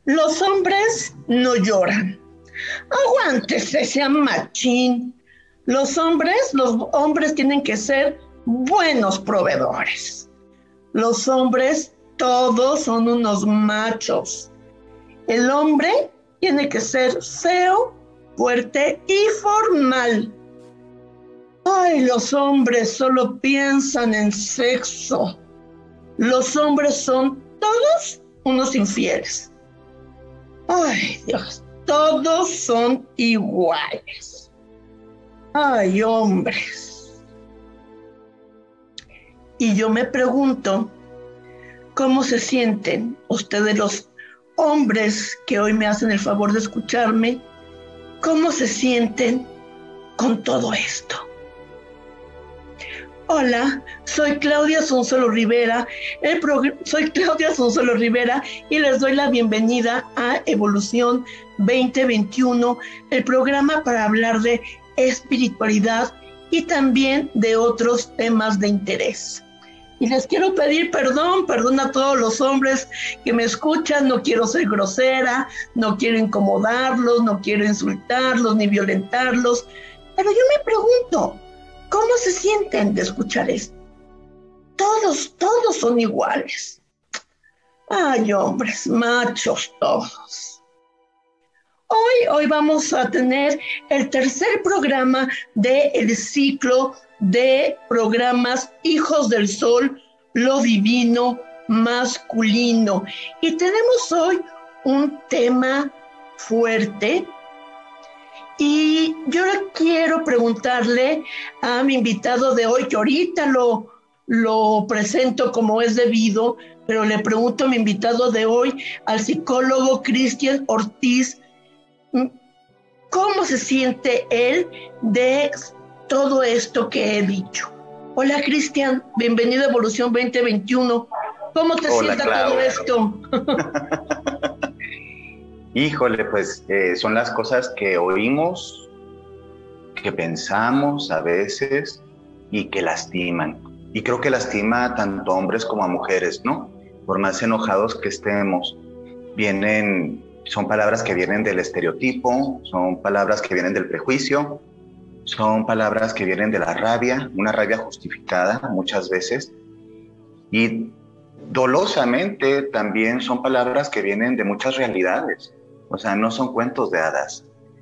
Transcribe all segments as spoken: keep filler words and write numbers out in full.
Los hombres no lloran. Aguántese, sea machín. Los hombres, los hombres tienen que ser buenos proveedores. Los hombres todos son unos machos. El hombre tiene que ser feo, fuerte y formal. Ay, los hombres solo piensan en sexo. Los hombres son todos unos infieles. Ay, Dios, todos son iguales. Ay, hombres. Y yo me pregunto, ¿cómo se sienten ustedes los hombres que hoy me hacen el favor de escucharme? ¿Cómo se sienten con todo esto? Hola, soy Claudia Sonsolo Rivera, el soy Claudia Sonsolo Rivera y les doy la bienvenida a Evolución veinte veintiuno, el programa para hablar de espiritualidad y también de otros temas de interés. Y les quiero pedir perdón, perdón a todos los hombres que me escuchan, no quiero ser grosera, no quiero incomodarlos, no quiero insultarlos ni violentarlos, pero yo me pregunto, ¿cómo se sienten de escuchar esto? Todos, todos son iguales. Ay, hombres, machos todos. Hoy, hoy vamos a tener el tercer programa del ciclo de programas Hijos del Sol, lo divino masculino. Y tenemos hoy un tema fuerte. Y yo quiero preguntarle a mi invitado de hoy, que ahorita lo, lo presento como es debido, pero le pregunto a mi invitado de hoy, al psicólogo Cristian Ortiz, ¿cómo se siente él de todo esto que he dicho? Hola, Cristian, bienvenido a Evolución veinte veintiuno. ¿Cómo te Hola, sienta Claudia. todo esto? Híjole, pues eh, son las cosas que oímos, que pensamos a veces y que lastiman. Y creo que lastima tanto a hombres como a mujeres, ¿no? Por más enojados que estemos, vienen, son palabras que vienen del estereotipo, son palabras que vienen del prejuicio, son palabras que vienen de la rabia, una rabia justificada muchas veces. Y dolosamente también son palabras que vienen de muchas realidades. O sea, no son cuentos de hadas.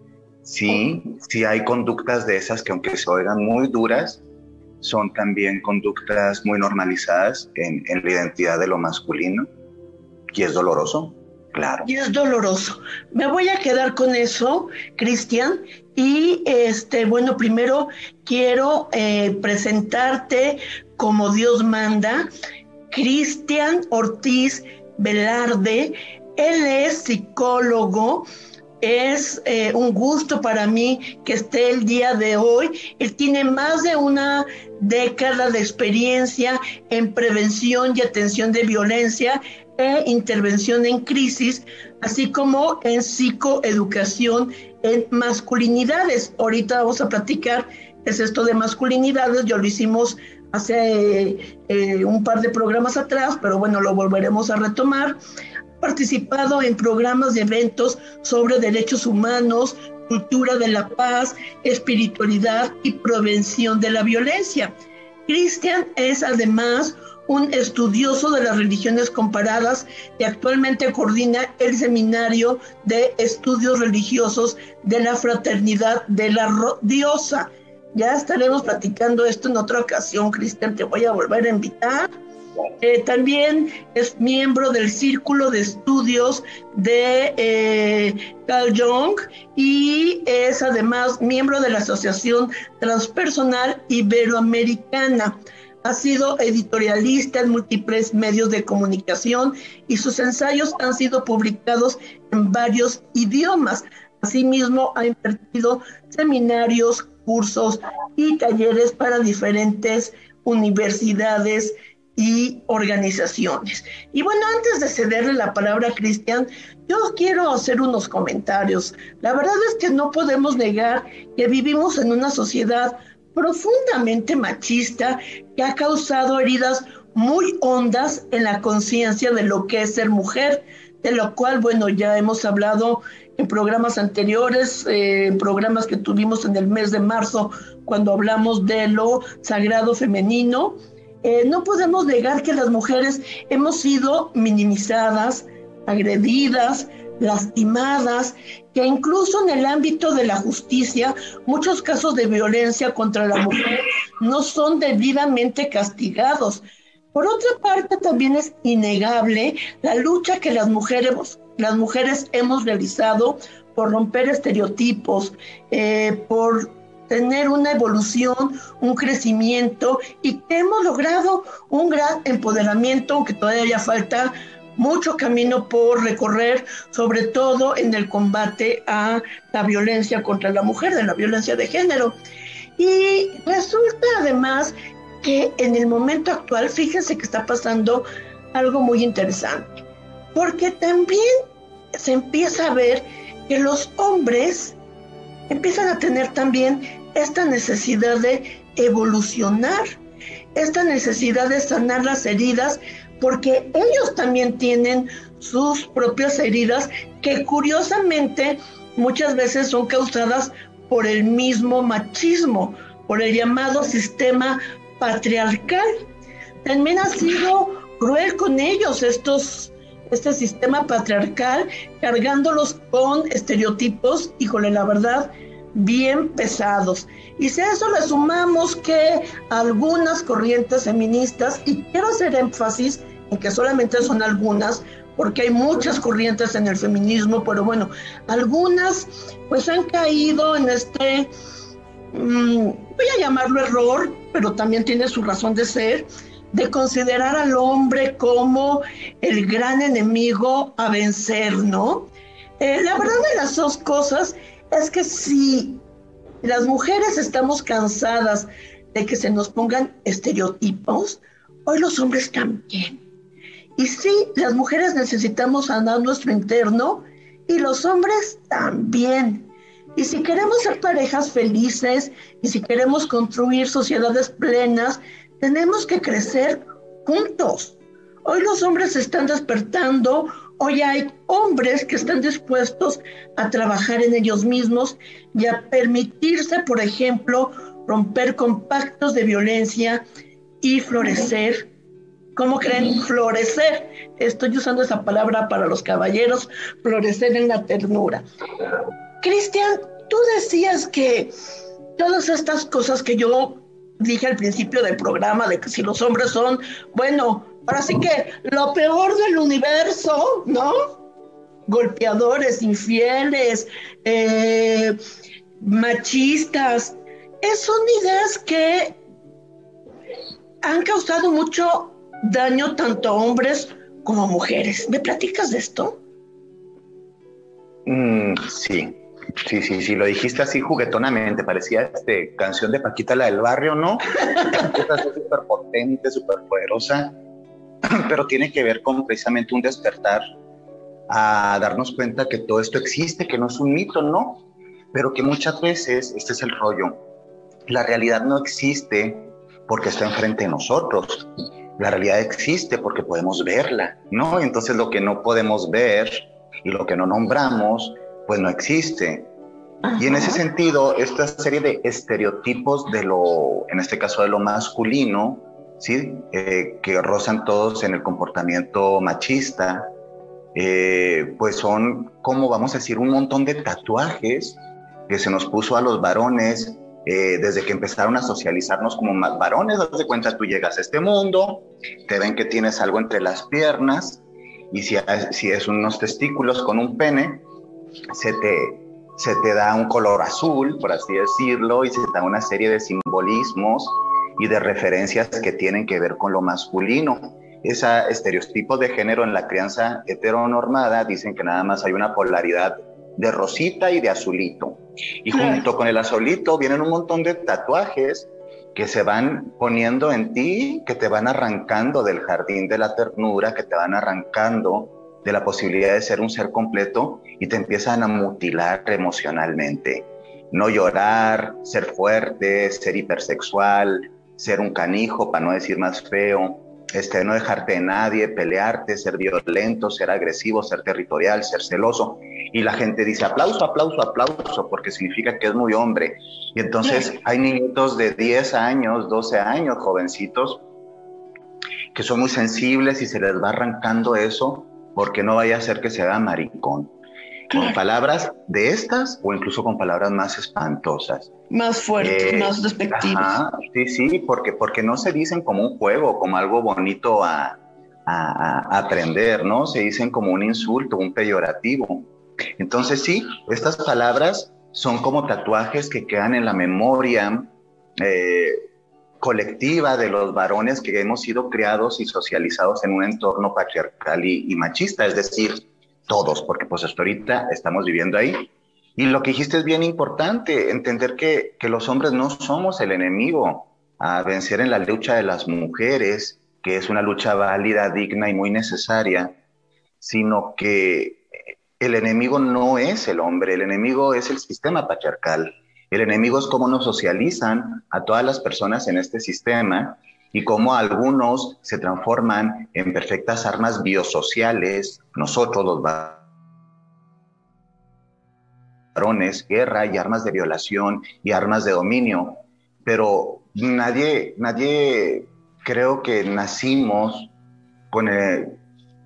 Sí, sí hay conductas de esas que aunque se oigan muy duras, son también conductas muy normalizadas en, en la identidad de lo masculino. Y es doloroso, claro. Y es doloroso. Me voy a quedar con eso, Cristian. Y este, bueno, primero quiero eh, presentarte como Dios manda. Cristian Ortiz Velarde. Él es psicólogo, es eh, un gusto para mí que esté el día de hoy. Él tiene más de una década de experiencia en prevención y atención de violencia e intervención en crisis, así como en psicoeducación en masculinidades. Ahorita vamos a platicar qué es esto de masculinidades, yo lo hicimos hace eh, un par de programas atrás, pero bueno, lo volveremos a retomar. Participado en programas y eventos sobre derechos humanos, cultura de la paz, espiritualidad y prevención de la violencia. Cristian es además un estudioso de las religiones comparadas y actualmente coordina el Seminario de Estudios Religiosos de la Fraternidad de la Diosa. Ya estaremos platicando esto en otra ocasión, Cristian, te voy a volver a invitar. Eh, también es miembro del Círculo de Estudios de eh, Carl Jung y es además miembro de la Asociación Transpersonal Iberoamericana. Ha sido editorialista en múltiples medios de comunicación y sus ensayos han sido publicados en varios idiomas. Asimismo, ha impartido seminarios, cursos y talleres para diferentes universidades y organizaciones. Y bueno, antes de cederle la palabra a Cristian, yo quiero hacer unos comentarios. La verdad es que no podemos negar que vivimos en una sociedad profundamente machista que ha causado heridas muy hondas en la conciencia de lo que es ser mujer, de lo cual, bueno, ya hemos hablado en programas anteriores, eh, en programas que tuvimos en el mes de marzo, cuando hablamos de lo sagrado femenino. Eh, no podemos negar que las mujeres hemos sido minimizadas, agredidas, lastimadas, que incluso en el ámbito de la justicia, muchos casos de violencia contra la mujer no son debidamente castigados. Por otra parte, también es innegable la lucha que las mujeres, las mujeres hemos realizado por romper estereotipos, eh, por tener una evolución, un crecimiento, y que hemos logrado un gran empoderamiento, aunque todavía falta mucho camino por recorrer, sobre todo en el combate a la violencia contra la mujer, de la violencia de género. Y resulta además que en el momento actual, fíjense que está pasando algo muy interesante, porque también se empieza a ver que los hombres empiezan a tener también esta necesidad de evolucionar, esta necesidad de sanar las heridas, porque ellos también tienen sus propias heridas que curiosamente muchas veces son causadas por el mismo machismo, por el llamado sistema patriarcal. También ha sido cruel con ellos estos, este sistema patriarcal, cargándolos con estereotipos, híjole, la verdad, bien pesados. Y si a eso le sumamos que algunas corrientes feministas, y quiero hacer énfasis en que solamente son algunas, porque hay muchas corrientes en el feminismo, pero bueno, algunas pues han caído en este, mmm, voy a llamarlo error, pero también tiene su razón de ser, de considerar al hombre como el gran enemigo a vencer, ¿no? Eh, la verdad de las dos cosas es que si las mujeres estamos cansadas de que se nos pongan estereotipos, hoy los hombres también. Y sí, las mujeres necesitamos sanar nuestro interno y los hombres también. Y si queremos ser parejas felices y si queremos construir sociedades plenas, tenemos que crecer juntos. Hoy los hombres se están despertando, hoy hay hombres que están dispuestos a trabajar en ellos mismos y a permitirse, por ejemplo, romper con pactos de violencia y florecer. ¿Cómo creen? Florecer. Estoy usando esa palabra para los caballeros, florecer en la ternura. Cristian, tú decías que todas estas cosas que yo dije al principio del programa, de que si los hombres son, bueno, ahora sí que lo peor del universo, ¿no? Golpeadores, infieles, eh, machistas, eh, son ideas que han causado mucho daño tanto a hombres como a mujeres. ¿Me platicas de esto? Mm, sí, sí, sí, sí, lo dijiste así juguetonamente, parecía este, canción de Paquita, la del barrio, ¿no? Esta es súper potente, súper poderosa, pero tiene que ver con precisamente un despertar a darnos cuenta que todo esto existe, que no es un mito, ¿no? Pero que muchas veces, este es el rollo, la realidad no existe porque está enfrente de nosotros. La realidad existe porque podemos verla, ¿no? Entonces lo que no podemos ver y lo que no nombramos, pues no existe. Ajá. Y en ese sentido, esta serie de estereotipos de lo, en este caso de lo masculino, ¿sí? Eh, que rozan todos en el comportamiento machista, eh, pues son, como vamos a decir, un montón de tatuajes que se nos puso a los varones, Eh, desde que empezaron a socializarnos como más varones. Haz de cuenta, tú llegas a este mundo, te ven que tienes algo entre las piernas, y si, si es unos testículos con un pene, se te, se te da un color azul, por así decirlo, y se te da una serie de simbolismos y de referencias que tienen que ver con lo masculino. Ese estereotipo de género en la crianza heteronormada dicen que nada más hay una polaridad de rosita y de azulito. Y junto con el azulito vienen un montón de tatuajes que se van poniendo en ti, que te van arrancando del jardín de la ternura, que te van arrancando de la posibilidad de ser un ser completo y te empiezan a mutilar emocionalmente. No llorar, ser fuerte, ser hipersexual, ser un canijo, para no decir más feo, este, no dejarte de nadie, pelearte, ser violento, ser agresivo, ser territorial, ser celoso. Y la gente dice aplauso, aplauso, aplauso, porque significa que es muy hombre. Y entonces hay niñitos de diez años, doce años, jovencitos, que son muy sensibles y se les va arrancando eso porque no vaya a ser que se haga maricón. Con palabras de estas o incluso con palabras más espantosas. Más fuertes, eh, más despectivas. Ajá, sí, sí, porque, porque no se dicen como un juego, como algo bonito a, a, a aprender, ¿no? Se dicen como un insulto, un peyorativo. Entonces sí, estas palabras son como tatuajes que quedan en la memoria eh, colectiva de los varones que hemos sido criados y socializados en un entorno patriarcal y, y machista, es decir, todos, porque pues hasta ahorita estamos viviendo ahí. Y lo que dijiste es bien importante, entender que, que los hombres no somos el enemigo a vencer en la lucha de las mujeres, que es una lucha válida, digna y muy necesaria, sino que el enemigo no es el hombre, el enemigo es el sistema patriarcal. El enemigo es cómo nos socializan a todas las personas en este sistema y cómo algunos se transforman en perfectas armas biosociales, nosotros los varones, guerra y armas de violación y armas de dominio, pero nadie, nadie creo que nacimos con el,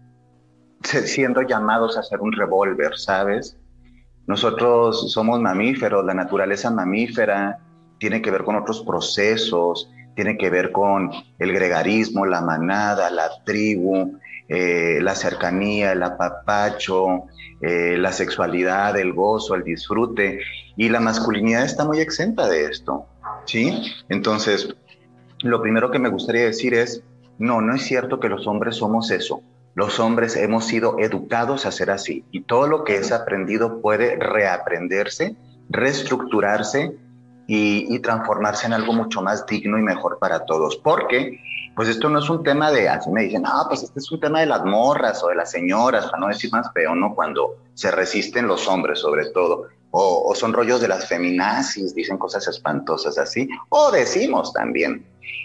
siendo llamados a hacer un revólver, ¿sabes? Nosotros somos mamíferos, la naturaleza mamífera tiene que ver con otros procesos, tiene que ver con el gregarismo, la manada, la tribu, eh, la cercanía, el apapacho, eh, la sexualidad, el gozo, el disfrute, y la masculinidad está muy exenta de esto, ¿sí? Entonces, lo primero que me gustaría decir es, no, no es cierto que los hombres somos eso. Los hombres hemos sido educados a ser así, y todo lo que es aprendido puede reaprenderse, reestructurarse, Y, y transformarse en algo mucho más digno y mejor para todos, porque pues esto no es un tema de, así me dicen, ah, pues este es un tema de las morras o de las señoras, para no decir más feo, ¿no? Cuando se resisten los hombres sobre todo, o, o son rollos de las feminazis, dicen cosas espantosas así, o decimos también.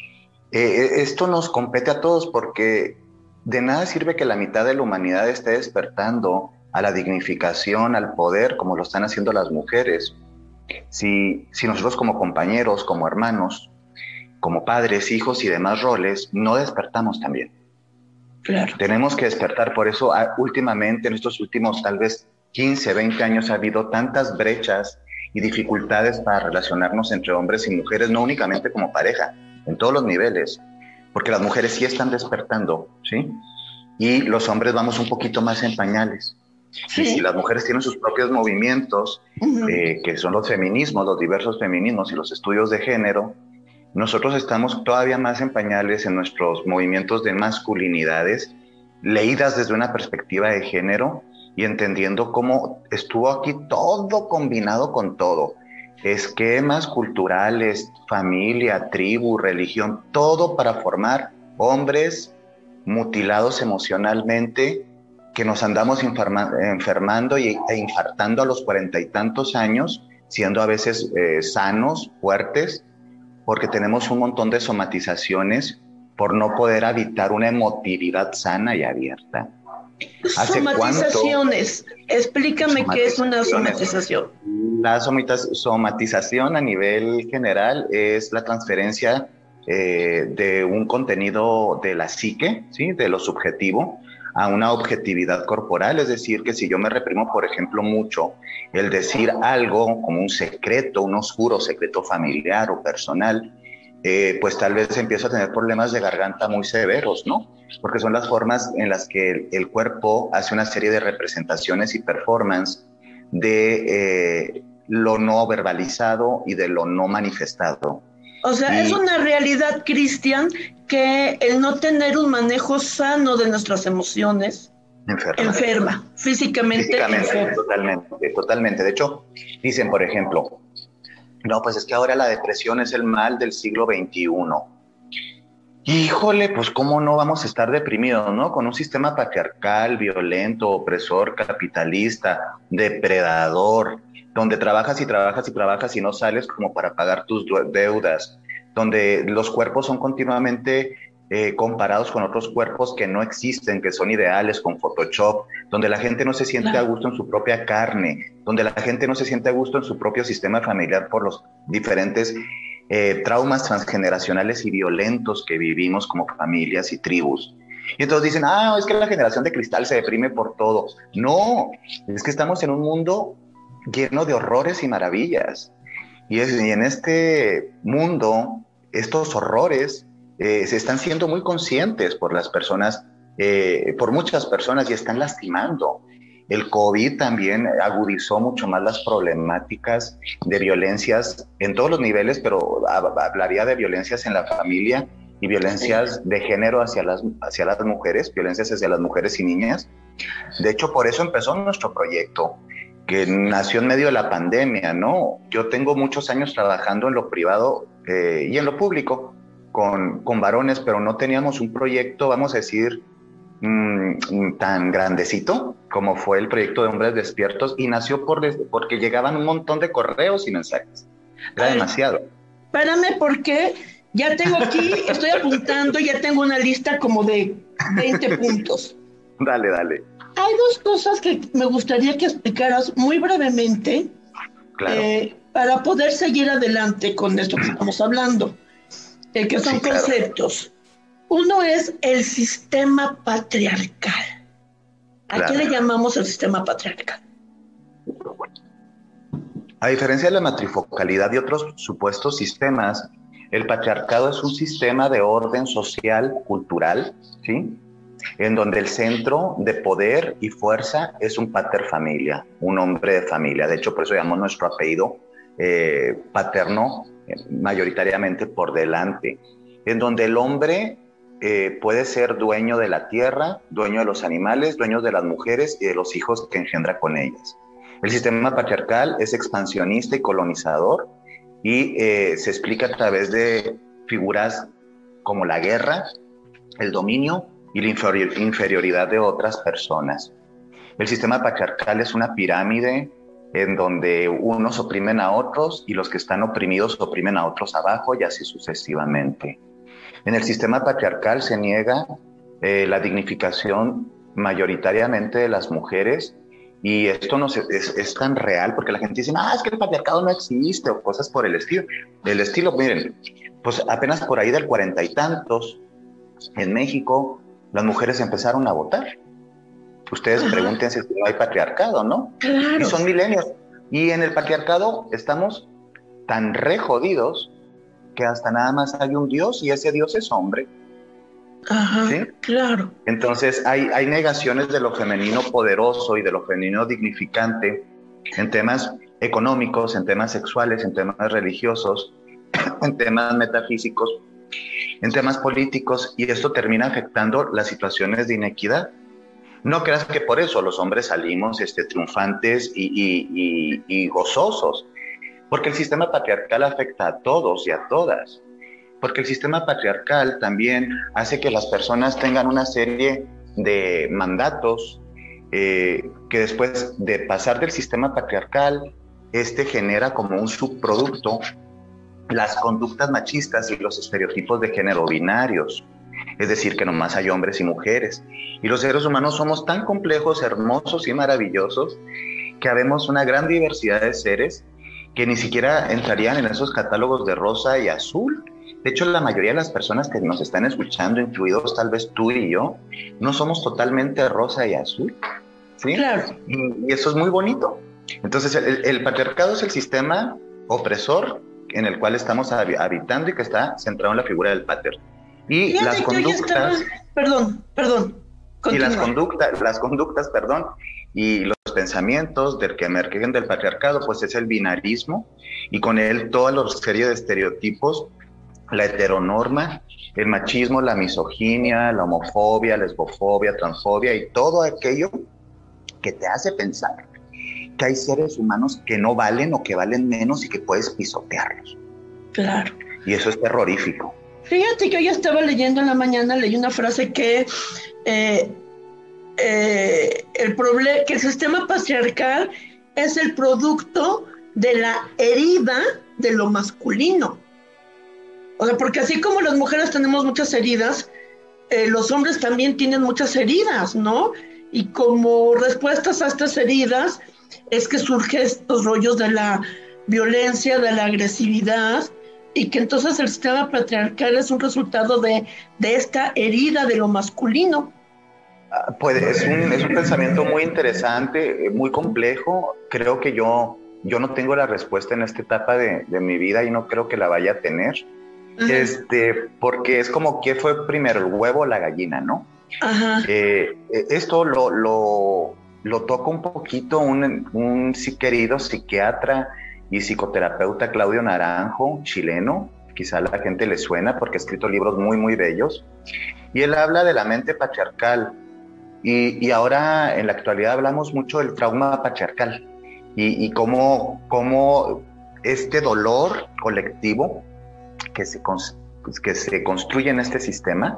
Eh, esto nos compete a todos porque de nada sirve que la mitad de la humanidad esté despertando a la dignificación, al poder, como lo están haciendo las mujeres. Si, si nosotros como compañeros, como hermanos, como padres, hijos y demás roles, no despertamos también. Claro. Tenemos que despertar, por eso últimamente, en estos últimos tal vez quince, veinte años ha habido tantas brechas y dificultades para relacionarnos entre hombres y mujeres, no únicamente como pareja, en todos los niveles, porque las mujeres sí están despertando, ¿sí? Y los hombres vamos un poquito más en pañales. Sí. Y si las mujeres tienen sus propios movimientos, uh-huh. eh, que son los feminismos, los diversos feminismos y los estudios de género, nosotros estamos todavía más en pañales en nuestros movimientos de masculinidades, leídas desde una perspectiva de género y entendiendo cómo estuvo aquí todo combinado con todo. Esquemas culturales, familia, tribu, religión, todo para formar hombres mutilados emocionalmente, que nos andamos enferma, enfermando y, e infartando a los cuarenta y tantos años, siendo a veces eh, sanos, fuertes, porque tenemos un montón de somatizaciones por no poder habitar una emotividad sana y abierta. Somatizaciones. Explícame qué es una somatización. La somatización a nivel general es la transferencia eh, de un contenido de la psique, ¿sí? De lo subjetivo, a una objetividad corporal, es decir, que si yo me reprimo, por ejemplo, mucho el decir algo como un secreto, un oscuro secreto familiar o personal, eh, pues tal vez empiezo a tener problemas de garganta muy severos, ¿no? Porque son las formas en las que el, el cuerpo hace una serie de representaciones y performance de eh, lo no verbalizado y de lo no manifestado. O sea, y es una realidad, Cristian, que el no tener un manejo sano de nuestras emociones enferma, enferma físicamente, físicamente enferma. Totalmente, totalmente. De hecho, dicen, por ejemplo, no, pues es que ahora la depresión es el mal del siglo veintiuno. Híjole, pues cómo no vamos a estar deprimidos, ¿no? Con un sistema patriarcal, violento, opresor, capitalista, depredador, donde trabajas y trabajas y trabajas y no sales como para pagar tus deudas, donde los cuerpos son continuamente eh, comparados con otros cuerpos que no existen, que son ideales, con Photoshop, donde la gente no se siente Claro. a gusto en su propia carne, donde la gente no se siente a gusto en su propio sistema familiar por los diferentes eh, traumas transgeneracionales y violentos que vivimos como familias y tribus. Y entonces dicen, ah, es que la generación de cristal se deprime por todo. No, es que estamos en un mundo lleno de horrores y maravillas. Y, es, y en este mundo, estos horrores eh, se están siendo muy conscientes por las personas, eh, por muchas personas, y están lastimando. El COVID también agudizó mucho más las problemáticas de violencias en todos los niveles, pero hablaría de violencias en la familia y violencias de género hacia las, hacia las mujeres, violencias hacia las mujeres y niñas. De hecho, por eso empezó nuestro proyecto, que nació en medio de la pandemia, ¿no? Yo tengo muchos años trabajando en lo privado eh, y en lo público con, con varones, pero no teníamos un proyecto, vamos a decir, mmm, tan grandecito como fue el proyecto de Hombres Despiertos, y nació por, porque llegaban un montón de correos y mensajes. Era Ay, demasiado. Espérame, porque ya tengo aquí, estoy apuntando, ya tengo una lista como de veinte puntos. Dale, dale. Hay dos cosas que me gustaría que explicaras muy brevemente, claro. eh, para poder seguir adelante con esto que estamos hablando, eh, que son sí, conceptos. Claro. Uno es el sistema patriarcal. ¿A claro. qué le llamamos el sistema patriarcal? A diferencia de la matrifocalidad y otros supuestos sistemas, el patriarcado es un sistema de orden social, cultural, ¿sí?, en donde el centro de poder y fuerza es un pater familia, un hombre de familia. De hecho, por eso llamamos nuestro apellido eh, paterno, eh, mayoritariamente por delante, en donde el hombre eh, puede ser dueño de la tierra, dueño de los animales, dueño de las mujeres y de los hijos que engendra con ellas. El sistema patriarcal es expansionista y colonizador, y eh, se explica a través de figuras como la guerra, el dominio y la inferior, inferioridad de otras personas. El sistema patriarcal es una pirámide en donde unos oprimen a otros y los que están oprimidos oprimen a otros abajo, y así sucesivamente. En el sistema patriarcal se niega eh, la dignificación mayoritariamente de las mujeres, y esto no se, es, es tan real porque la gente dice, ah, es que el patriarcado no existe, o cosas por el estilo. El estilo, miren, pues apenas por ahí del cuarenta y tantos, en México, las mujeres empezaron a votar. Ustedes pregúntense si no hay patriarcado, ¿no? Claro. Y son milenios. Y en el patriarcado estamos tan re jodidos que hasta nada más hay un Dios, y ese Dios es hombre. Ajá, ¿sí? Claro. Entonces hay, hay negaciones de lo femenino poderoso y de lo femenino dignificante en temas económicos, en temas sexuales, en temas religiosos, en temas metafísicos, en temas políticos, y esto termina afectando las situaciones de inequidad. No creas que por eso los hombres salimos este, triunfantes y, y, y, y gozosos, porque el sistema patriarcal afecta a todos y a todas, porque el sistema patriarcal también hace que las personas tengan una serie de mandatos eh, que después de pasar del sistema patriarcal, este genera como un subproducto las conductas machistas y los estereotipos de género binarios, es decir, que nomás hay hombres y mujeres. Y los seres humanos somos tan complejos, hermosos y maravillosos que habemos una gran diversidad de seres que ni siquiera entrarían en esos catálogos de rosa y azul. De hecho, la mayoría de las personas que nos están escuchando, incluidos tal vez tú y yo, no somos totalmente rosa y azul, ¿sí? Claro. Y, y eso es muy bonito. Entonces, el, el patriarcado es el sistema opresor en el cual estamos habitando y que está centrado en la figura del pater. Y Fíjate las conductas... Estaba... Perdón, perdón. Continúa. Y las conductas, las conductas, perdón, y los pensamientos del que emergen del patriarcado, pues es el binarismo, y con él toda la serie de estereotipos, la heteronorma, el machismo, la misoginia, la homofobia, lesbofobia, transfobia, y todo aquello que te hace pensar que hay seres humanos que no valen o que valen menos y que puedes pisotearlos. Claro. Y eso es terrorífico. Fíjate que hoy estaba leyendo en la mañana, leí una frase que eh, eh, el problema, que el sistema patriarcal es el producto de la herida de lo masculino. O sea, porque así como las mujeres tenemos muchas heridas, eh, los hombres también tienen muchas heridas, ¿no? Y como respuestas a estas heridas es que surgen estos rollos de la violencia, de la agresividad, y que entonces el sistema patriarcal es un resultado de, de esta herida de lo masculino. Pues es un, es un pensamiento muy interesante, muy complejo. Creo que yo, yo no tengo la respuesta en esta etapa de, de mi vida y no creo que la vaya a tener. Ajá. Este, porque es como que fue primero el huevo o la gallina, ¿no? Ajá. Eh, esto lo, lo, lo toca un poquito un, un querido psiquiatra y psicoterapeuta Claudio Naranjo, chileno. Quizá a la gente le suena porque ha escrito libros muy, muy bellos. Y él habla de la mente patriarcal. Y, y ahora, en la actualidad, hablamos mucho del trauma patriarcal y, y cómo, cómo este dolor colectivo que se, que se construye en este sistema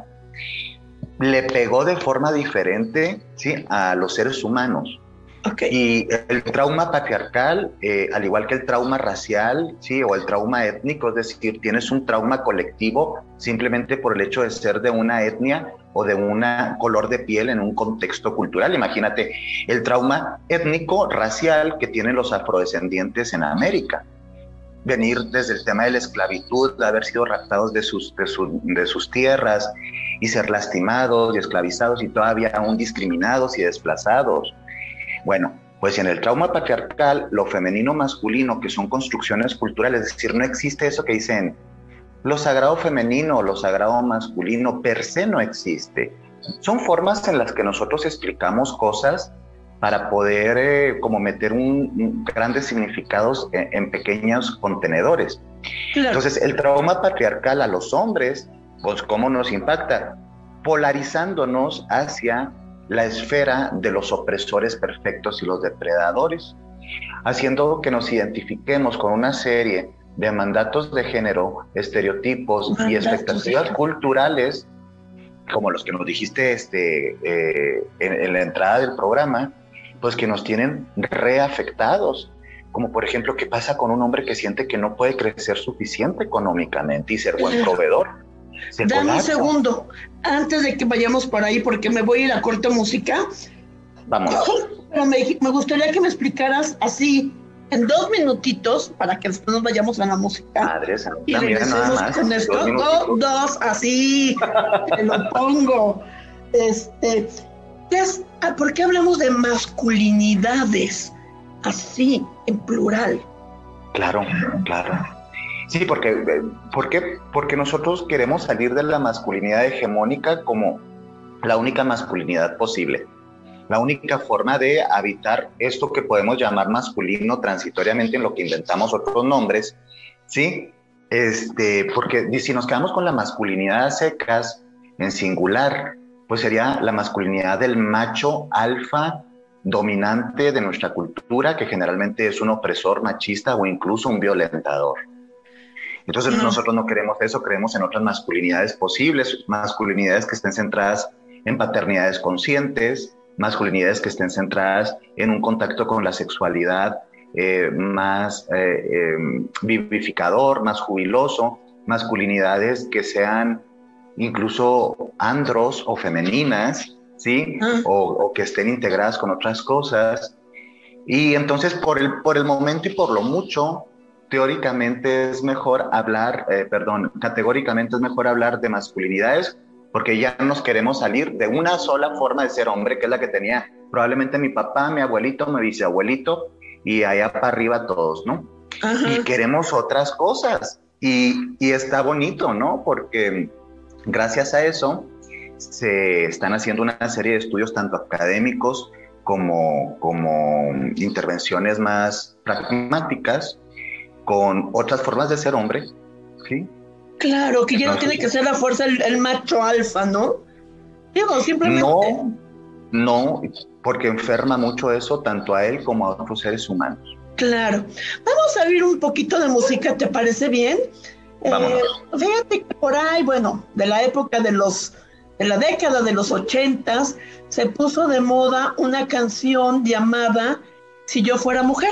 le pegó de forma diferente, ¿sí?, a los seres humanos. Okay. Y el trauma patriarcal, eh, al igual que el trauma racial, ¿sí?, o el trauma étnico, es decir, tienes un trauma colectivo simplemente por el hecho de ser de una etnia o de un color de piel en un contexto cultural. Imagínate el trauma étnico, racial que tienen los afrodescendientes en América. Venir desde el tema de la esclavitud, de haber sido raptados de sus, de, su, de sus tierras y ser lastimados y esclavizados y todavía aún discriminados y desplazados. Bueno, pues en el trauma patriarcal, lo femenino masculino, que son construcciones culturales, es decir, no existe eso que dicen lo sagrado femenino, lo sagrado masculino, per se no existe. Son formas en las que nosotros explicamos cosas para poder eh, como meter un, un, grandes significados en, en pequeños contenedores. Claro. Entonces, el trauma patriarcal a los hombres, pues, ¿cómo nos impacta? Polarizándonos hacia la esfera de los opresores perfectos y los depredadores, haciendo que nos identifiquemos con una serie de mandatos de género, estereotipos mandatos y expectativas culturales, como los que nos dijiste este, eh, en, en la entrada del programa, pues que nos tienen reafectados. Como por ejemplo, ¿qué pasa con un hombre que siente que no puede crecer suficiente económicamente y ser buen proveedor? Se Dame colapsa. Un segundo, antes de que vayamos por ahí, porque me voy a ir a corte música. Vamos. Pero me, me gustaría que me explicaras así, en dos minutitos, para que después nos vayamos a la música. Madre santa, y regresemos con esto. Dos, dos, dos, así, te lo pongo. Este, ¿qué es, ¿por qué hablamos de masculinidades? Así, en plural. Claro, claro. Sí, porque, ¿por qué? Porque nosotros queremos salir de la masculinidad hegemónica como la única masculinidad posible. La única forma de habitar esto que podemos llamar masculino transitoriamente en lo que inventamos otros nombres, ¿sí? Este, porque si nos quedamos con la masculinidad secas, en singular, pues sería la masculinidad del macho alfa dominante de nuestra cultura, que generalmente es un opresor machista o incluso un violentador. Entonces, uh-huh. nosotros no queremos eso, creemos en otras masculinidades posibles, masculinidades que estén centradas en paternidades conscientes, masculinidades que estén centradas en un contacto con la sexualidad eh, más eh, eh, vivificador, más jubiloso, masculinidades que sean incluso andros o femeninas, ¿sí? Uh-huh. o, o que estén integradas con otras cosas. Y entonces, por el, por el momento y por lo mucho, teóricamente es mejor hablar, eh, perdón, categóricamente es mejor hablar de masculinidades, porque ya nos queremos salir de una sola forma de ser hombre, que es la que tenía probablemente mi papá, mi abuelito, mi bisabuelito, y allá para arriba todos, ¿no? Ajá. Y queremos otras cosas, y, y está bonito, ¿no? Porque gracias a eso se están haciendo una serie de estudios, tanto académicos como, como intervenciones más pragmáticas, con otras formas de ser hombre, ¿sí? Claro, que ya no, no tiene que ser la fuerza el, el macho alfa, ¿no? Digo, simplemente... No, no, porque enferma mucho eso tanto a él como a otros seres humanos. Claro. Vamos a oír un poquito de música, ¿te parece bien? Vamos. Eh, fíjate que por ahí, bueno, de la época de los... de la década de los ochentas, se puso de moda una canción llamada Si yo fuera mujer.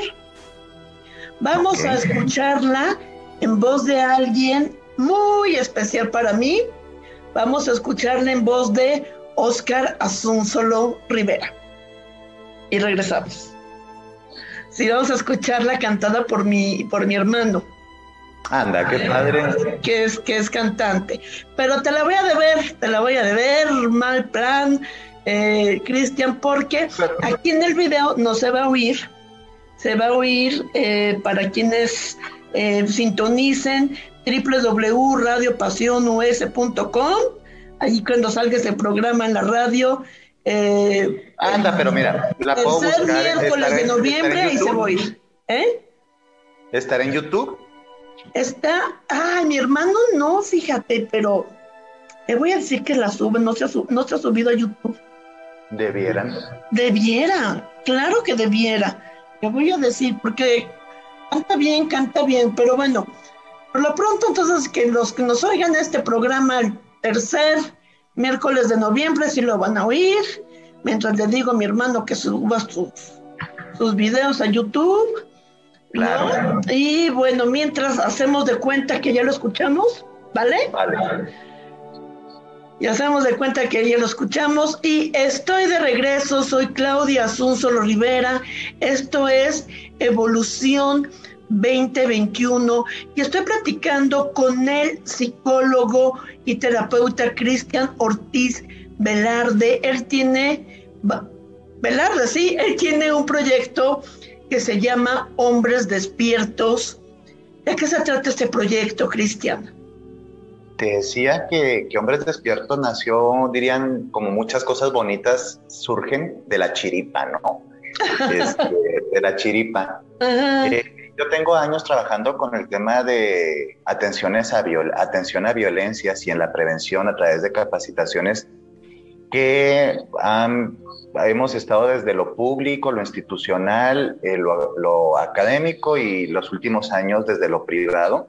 Vamos okay. a escucharla en voz de alguien muy especial para mí, Vamos a escucharla en voz de Óscar Asúnzolo Rivera. Y regresamos. Sí, vamos a escucharla cantada por mi, por mi hermano. Anda, qué padre. Que es, que es cantante. Pero te la voy a deber, te la voy a deber, mal plan, eh, Cristian, porque aquí en el video no se va a oír. Se va a oír eh, para quienes eh, sintonicen doble u doble u doble u punto radio pasión u s punto com. Ahí cuando salga ese programa en la radio. Eh, Anda, pero mira, la puedo buscar. Tercer miércoles de noviembre, ahí se va a oír. ¿Eh? ¿Estará en YouTube? Está, ay, mi hermano no, fíjate, pero te voy a decir que la sube, no se ha, no se ha subido a YouTube. Debieran. Debiera, claro que debiera. Te voy a decir, porque canta bien, canta bien, pero bueno, por lo pronto entonces que los que nos oigan este programa el tercer miércoles de noviembre sí lo van a oír, mientras le digo a mi hermano que suba sus, sus videos a YouTube. Claro. ¿No? Y bueno, mientras hacemos de cuenta que ya lo escuchamos, ¿vale? Vale. Y hacemos de cuenta que ya lo escuchamos. Y estoy de regreso, soy Claudia Asúnzolo Rivera. Esto es Evolución veinte veintiuno. Y estoy platicando con el psicólogo y terapeuta Cristian Ortiz Velarde. Él tiene, Velarde, sí, él tiene un proyecto que se llama Hombres Despiertos. ¿De qué se trata este proyecto, Cristian? Te decía que, que Hombres Despiertos nació, dirían, como muchas cosas bonitas surgen de la chiripa, ¿no? Este, de la chiripa. Eh, yo tengo años trabajando con el tema de atenciones a viol atención a violencias y en la prevención a través de capacitaciones que han... hemos estado desde lo público, lo institucional, eh, lo, lo académico y los últimos años desde lo privado.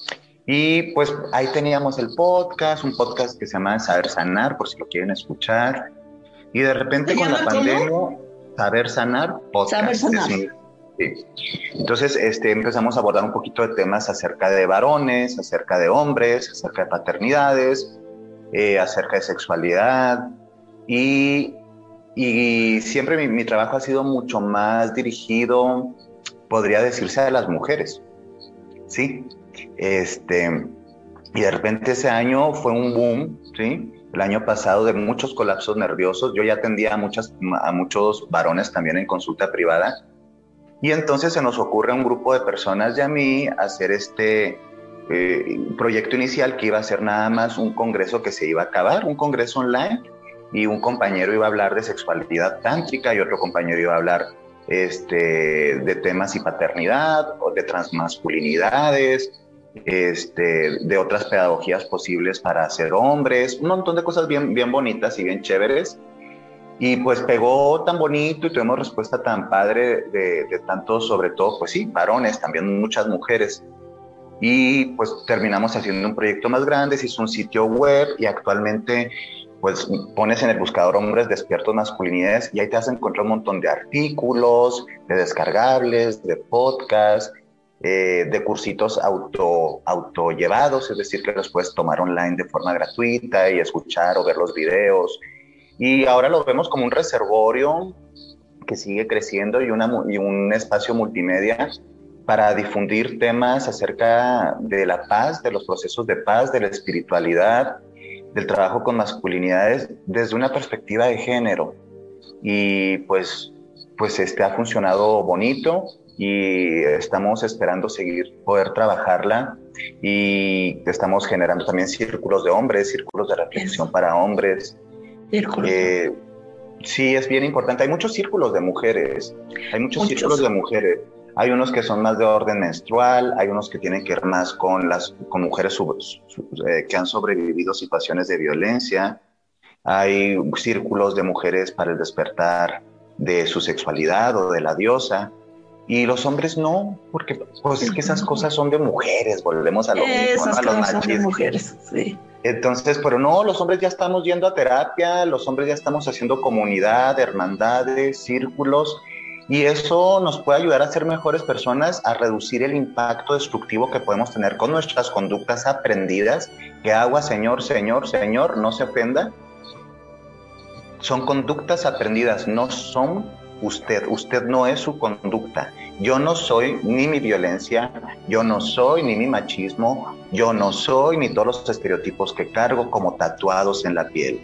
Y pues ahí teníamos el podcast, un podcast que se llama Saber Sanar, por si lo quieren escuchar. Y de repente con la pandemia, ¿cómo? Saber Sanar, podcast. Saber Sanar. Sí, sí. Entonces este, empezamos a abordar un poquito de temas acerca de varones, acerca de hombres, acerca de paternidades, eh, acerca de sexualidad. Y... Y siempre mi, mi trabajo ha sido mucho más dirigido, podría decirse, a las mujeres, ¿sí? Este, y de repente ese año fue un boom, ¿sí? El año pasado de muchos colapsos nerviosos. Yo ya atendía a, muchas, a muchos varones también en consulta privada. Y entonces se nos ocurre a un grupo de personas y a mí hacer este eh, proyecto inicial que iba a ser nada más un congreso que se iba a acabar, un congreso online. Y un compañero iba a hablar de sexualidad tántrica y otro compañero iba a hablar este, de temas y paternidad o de transmasculinidades, este, de otras pedagogías posibles para ser hombres, un montón de cosas bien, bien bonitas y bien chéveres. Y pues pegó tan bonito y tuvimos respuesta tan padre de, de tantos, sobre todo, pues sí, varones, también muchas mujeres. Y pues terminamos haciendo un proyecto más grande, se hizo un sitio web y actualmente... pues pones en el buscador Hombres Despiertos Masculinidades y ahí te vas a encontrar un montón de artículos, de descargables, de podcasts, eh, de cursitos auto, auto llevados, es decir, que los puedes tomar online de forma gratuita y escuchar o ver los videos. Y ahora lo vemos como un reservorio que sigue creciendo y, una, y un espacio multimedia para difundir temas acerca de la paz, de los procesos de paz, de la espiritualidad, del trabajo con masculinidades desde una perspectiva de género. Y pues, pues este ha funcionado bonito y estamos esperando seguir poder trabajarla y estamos generando también círculos de hombres, círculos de reflexión para hombres. Círculos. Eh, sí, es bien importante. Hay muchos círculos de mujeres, hay muchos, muchos círculos de mujeres. Hay unos que son más de orden menstrual, hay unos que tienen que ver más con, las, con mujeres sub, sub, eh, que han sobrevivido situaciones de violencia. Hay círculos de mujeres para el despertar de su sexualidad o de la diosa. Y los hombres no, porque pues es que esas cosas son de mujeres, volvemos a lo mismo, esas ¿no? A los cosas son de mujeres, sí. Entonces, pero no, los hombres ya estamos yendo a terapia, los hombres ya estamos haciendo comunidad, hermandades, círculos. Y eso nos puede ayudar a ser mejores personas, a reducir el impacto destructivo que podemos tener con nuestras conductas aprendidas. Que agua, señor, señor, señor, no se ofenda. Son conductas aprendidas, no son usted. Usted no es su conducta. Yo no soy ni mi violencia, yo no soy ni mi machismo, yo no soy ni todos los estereotipos que cargo como tatuados en la piel.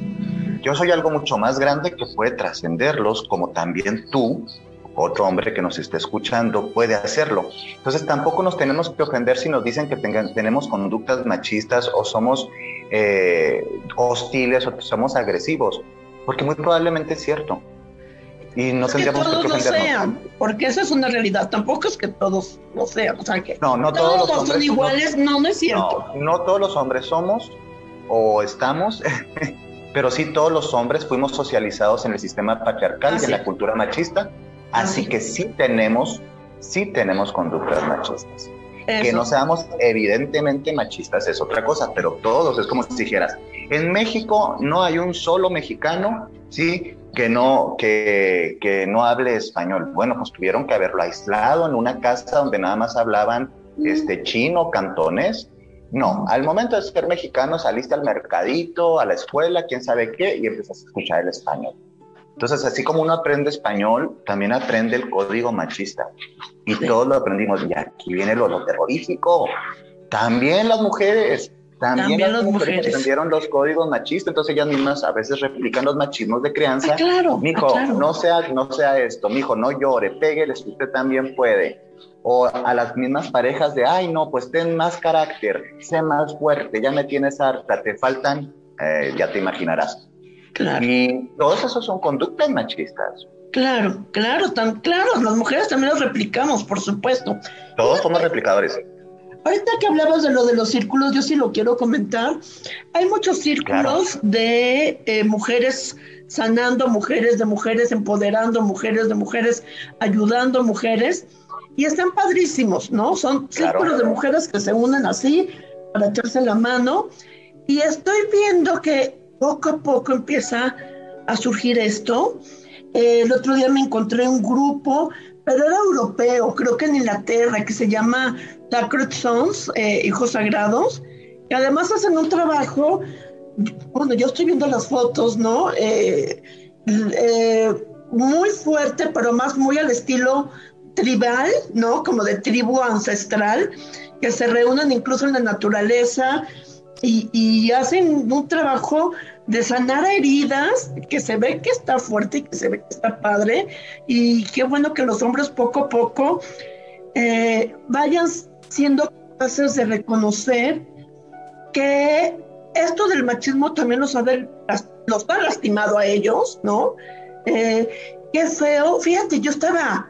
Yo soy algo mucho más grande que puede trascenderlos, como también tú, otro hombre que nos esté escuchando, puede hacerlo. Entonces tampoco nos tenemos que ofender si nos dicen que tengan, tenemos conductas machistas o somos eh, hostiles o somos agresivos, porque muy probablemente es cierto. Y no es tendríamos que todos que lo ofendernos. sean, porque esa es una realidad. Tampoco es que todos lo sean. O sea, que no, no todos, todos los hombres son iguales. No, no, no es cierto. No, no todos los hombres somos o estamos... Pero sí, todos los hombres fuimos socializados en el sistema patriarcal, así. Y en la cultura machista, así, así que sí tenemos, sí tenemos conductas machistas. Eso. Que no seamos evidentemente machistas es otra cosa, pero todos, es como si dijeras, en México no hay un solo mexicano, sí, que no, que, que no hable español. Bueno, pues tuvieron que haberlo aislado en una casa donde nada más hablaban mm. este, chino, cantonés. No, al momento de ser mexicano saliste al mercadito, a la escuela, quién sabe qué, y empezaste a escuchar el español. Entonces, así como uno aprende español, también aprende el código machista. Y sí. Todos lo aprendimos. Y aquí viene lo, lo terrorífico. También las mujeres, también, también las, las mujeres, mujeres aprendieron los códigos machistas. Entonces ellas mismas a veces replican los machismos de crianza. Ah, claro, mijo, ah, claro. no sea, no sea esto, mijo, no llore, péguele, usted también puede. O a las mismas parejas de, ay, no, pues ten más carácter, sé más fuerte, ya me tienes harta, te faltan, eh, ya te imaginarás. Claro. Y todos esos son conductas machistas. Claro, claro, tan claro, las mujeres también los replicamos, por supuesto. Todos somos replicadores. Ahorita que hablabas de lo de los círculos, yo sí lo quiero comentar. Hay muchos círculos claro. de eh, mujeres sanando mujeres, de mujeres empoderando mujeres, de mujeres ayudando mujeres. Y están padrísimos, ¿no? Son claro. círculos de mujeres que se unen así para echarse la mano. Y estoy viendo que poco a poco empieza a surgir esto. Eh, el otro día me encontré un grupo, pero era europeo, creo que en Inglaterra, que se llama Sacred Sons, eh, Hijos Sagrados, que además hacen un trabajo, bueno, yo estoy viendo las fotos, ¿no? Eh, eh, muy fuerte, pero más muy al estilo tribal, ¿no? Como de tribu ancestral, que se reúnen incluso en la naturaleza y, y hacen un trabajo de sanar heridas, que se ve que está fuerte y que se ve que está padre, y qué bueno que los hombres poco a poco eh, vayan siendo capaces de reconocer que esto del machismo también los ha, de, los ha lastimado a ellos, ¿no? Eh, qué feo, fíjate, yo estaba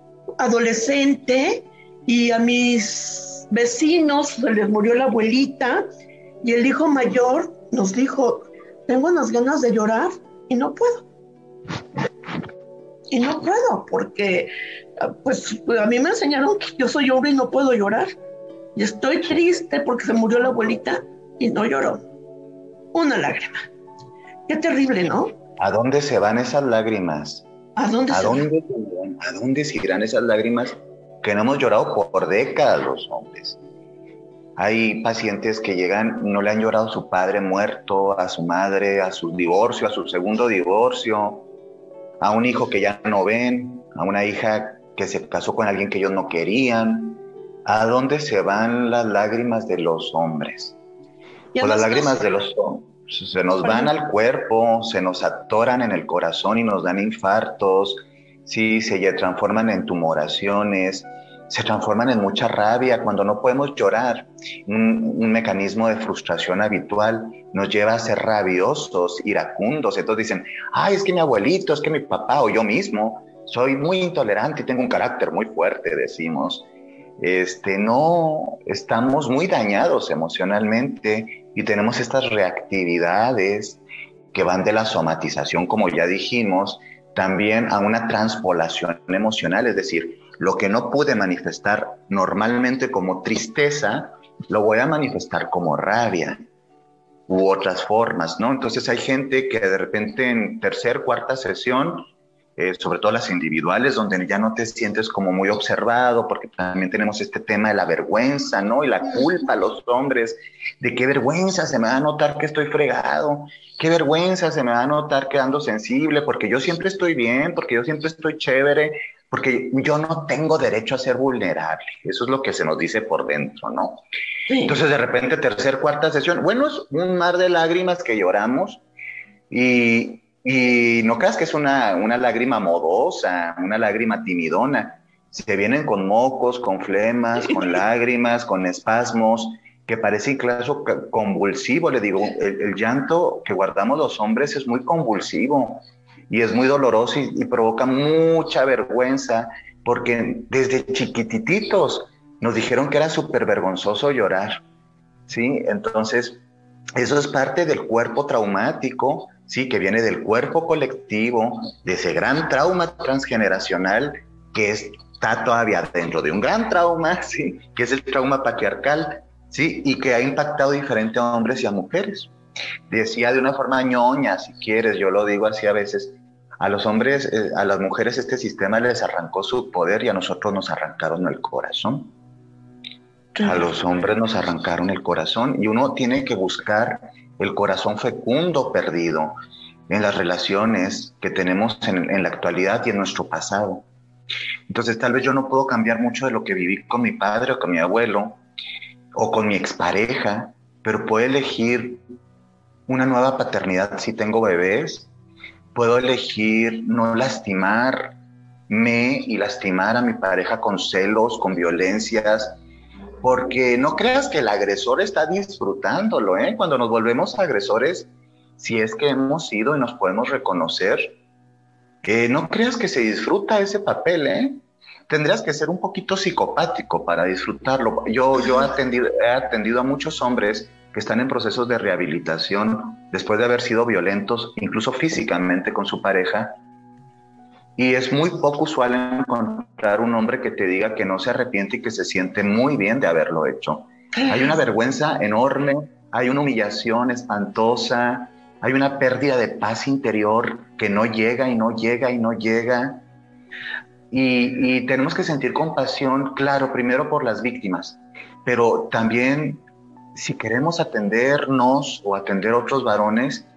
adolescente y a mis vecinos se les murió la abuelita y el hijo mayor nos dijo, tengo unas ganas de llorar y no puedo. Y no puedo porque pues a mí me enseñaron que yo soy hombre y no puedo llorar. Y estoy triste porque se murió la abuelita y no lloró. Una lágrima. Qué terrible, ¿no? ¿A dónde se van esas lágrimas? ¿A dónde, ¿A se dónde, van? ¿A dónde se irán esas lágrimas que no hemos llorado por, por décadas los hombres? Hay pacientes que llegan, no le han llorado a su padre muerto, a su madre, a su divorcio, a su segundo divorcio, a un hijo que ya no ven, a una hija que se casó con alguien que ellos no querían. ¿A dónde se van las lágrimas de los hombres? O las lágrimas de los hombres. Se nos van al cuerpo, se nos atoran en el corazón y nos dan infartos, sí, se transforman en tumoraciones, se transforman en mucha rabia cuando no podemos llorar. Un, un mecanismo de frustración habitual nos lleva a ser rabiosos, iracundos. Entonces dicen, ay, es que mi abuelito, es que mi papá o yo mismo soy muy intolerante y tengo un carácter muy fuerte, decimos. Este, no, estamos muy dañados emocionalmente y tenemos estas reactividades que van de la somatización, como ya dijimos, también a una transpolación emocional, es decir, lo que no pude manifestar normalmente como tristeza, lo voy a manifestar como rabia u otras formas, ¿no? Entonces hay gente que de repente en tercer, cuarta sesión eh, sobre todo las individuales, donde ya no te sientes como muy observado, porque también tenemos este tema de la vergüenza, ¿no? Y la culpa a los hombres, de qué vergüenza se me va a notar que estoy fregado, qué vergüenza se me va a notar quedando sensible, porque yo siempre estoy bien, porque yo siempre estoy chévere, porque yo no tengo derecho a ser vulnerable. Eso es lo que se nos dice por dentro, ¿no? Sí. Entonces, de repente, tercer, cuarta sesión, bueno, es un mar de lágrimas que lloramos y, y no creas que es una, una lágrima modosa, una lágrima timidona. Se vienen con mocos, con flemas, con lágrimas, con espasmos, que parece incluso convulsivo. Le digo, el, el llanto que guardamos los hombres es muy convulsivo y es muy doloroso y, y provoca mucha vergüenza, porque desde chiquititos nos dijeron que era súper vergonzoso llorar, ¿sí? Entonces, eso es parte del cuerpo traumático, ¿sí? Que viene del cuerpo colectivo, de ese gran trauma transgeneracional que está todavía dentro de un gran trauma, ¿sí? Que es el trauma patriarcal, ¿sí? Y que ha impactado diferente a hombres y a mujeres. Decía de una forma ñoña, si quieres, yo lo digo así a veces, a los hombres, eh, a las mujeres este sistema les arrancó su poder y a nosotros nos arrancaron el corazón. A los hombres nos arrancaron el corazón y uno tiene que buscar el corazón fecundo perdido en las relaciones que tenemos en, en la actualidad y en nuestro pasado. Entonces tal vez yo no puedo cambiar mucho de lo que viví con mi padre o con mi abuelo o con mi expareja, pero puedo elegir una nueva paternidad si tengo bebés, puedo elegir no lastimarme y lastimar a mi pareja con celos, con violencias, porque no creas que el agresor está disfrutándolo, ¿eh? Cuando nos volvemos agresores, si es que hemos sido y nos podemos reconocer, que no creas que se disfruta ese papel, ¿eh? Tendrías que ser un poquito psicopático para disfrutarlo. Yo, yo he, atendido, he atendido a muchos hombres que están en procesos de rehabilitación después de haber sido violentos, incluso físicamente con su pareja, y es muy poco usual encontrar un hombre que te diga que no se arrepiente y que se siente muy bien de haberlo hecho. Hay una vergüenza enorme, hay una humillación espantosa, hay una pérdida de paz interior que no llega y no llega y no llega. Y, y tenemos que sentir compasión, claro, primero por las víctimas, pero también si queremos atendernos o atender a otros varones,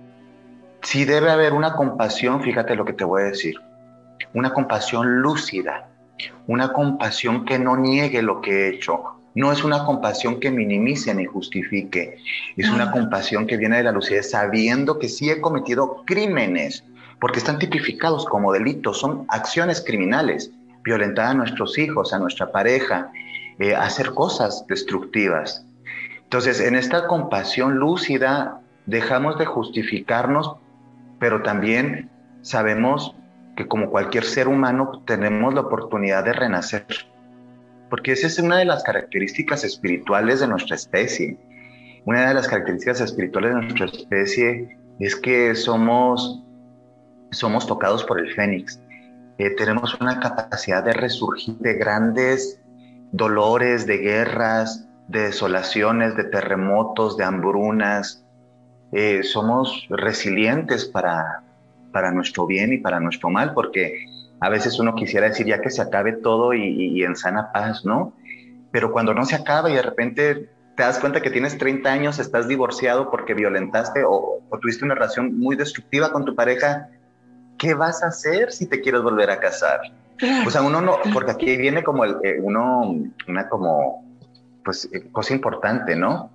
sí debe haber una compasión, fíjate lo que te voy a decir, una compasión lúcida, una compasión que no niegue lo que he hecho. No es una compasión que minimice ni justifique, es una compasión que viene de la lucidez sabiendo que sí he cometido crímenes, porque están tipificados como delitos, son acciones criminales, violentar a nuestros hijos, a nuestra pareja, eh, hacer cosas destructivas. Entonces, en esta compasión lúcida dejamos de justificarnos, pero también sabemos que como cualquier ser humano tenemos la oportunidad de renacer, porque esa es una de las características espirituales de nuestra especie. Una de las características espirituales de nuestra especie es que somos, somos tocados por el fénix. Eh, tenemos una capacidad de resurgir de grandes dolores, de guerras, de desolaciones, de terremotos, de hambrunas. Eh, somos resilientes para, para nuestro bien y para nuestro mal, porque a veces uno quisiera decir ya que se acabe todo y, y, y en sana paz, ¿no? Pero cuando no se acaba y de repente te das cuenta que tienes treinta años, estás divorciado porque violentaste o, o tuviste una relación muy destructiva con tu pareja, ¿qué vas a hacer si te quieres volver a casar? O sea, uno no, porque aquí viene como el, eh, uno, una como, pues, eh, cosa importante, ¿no?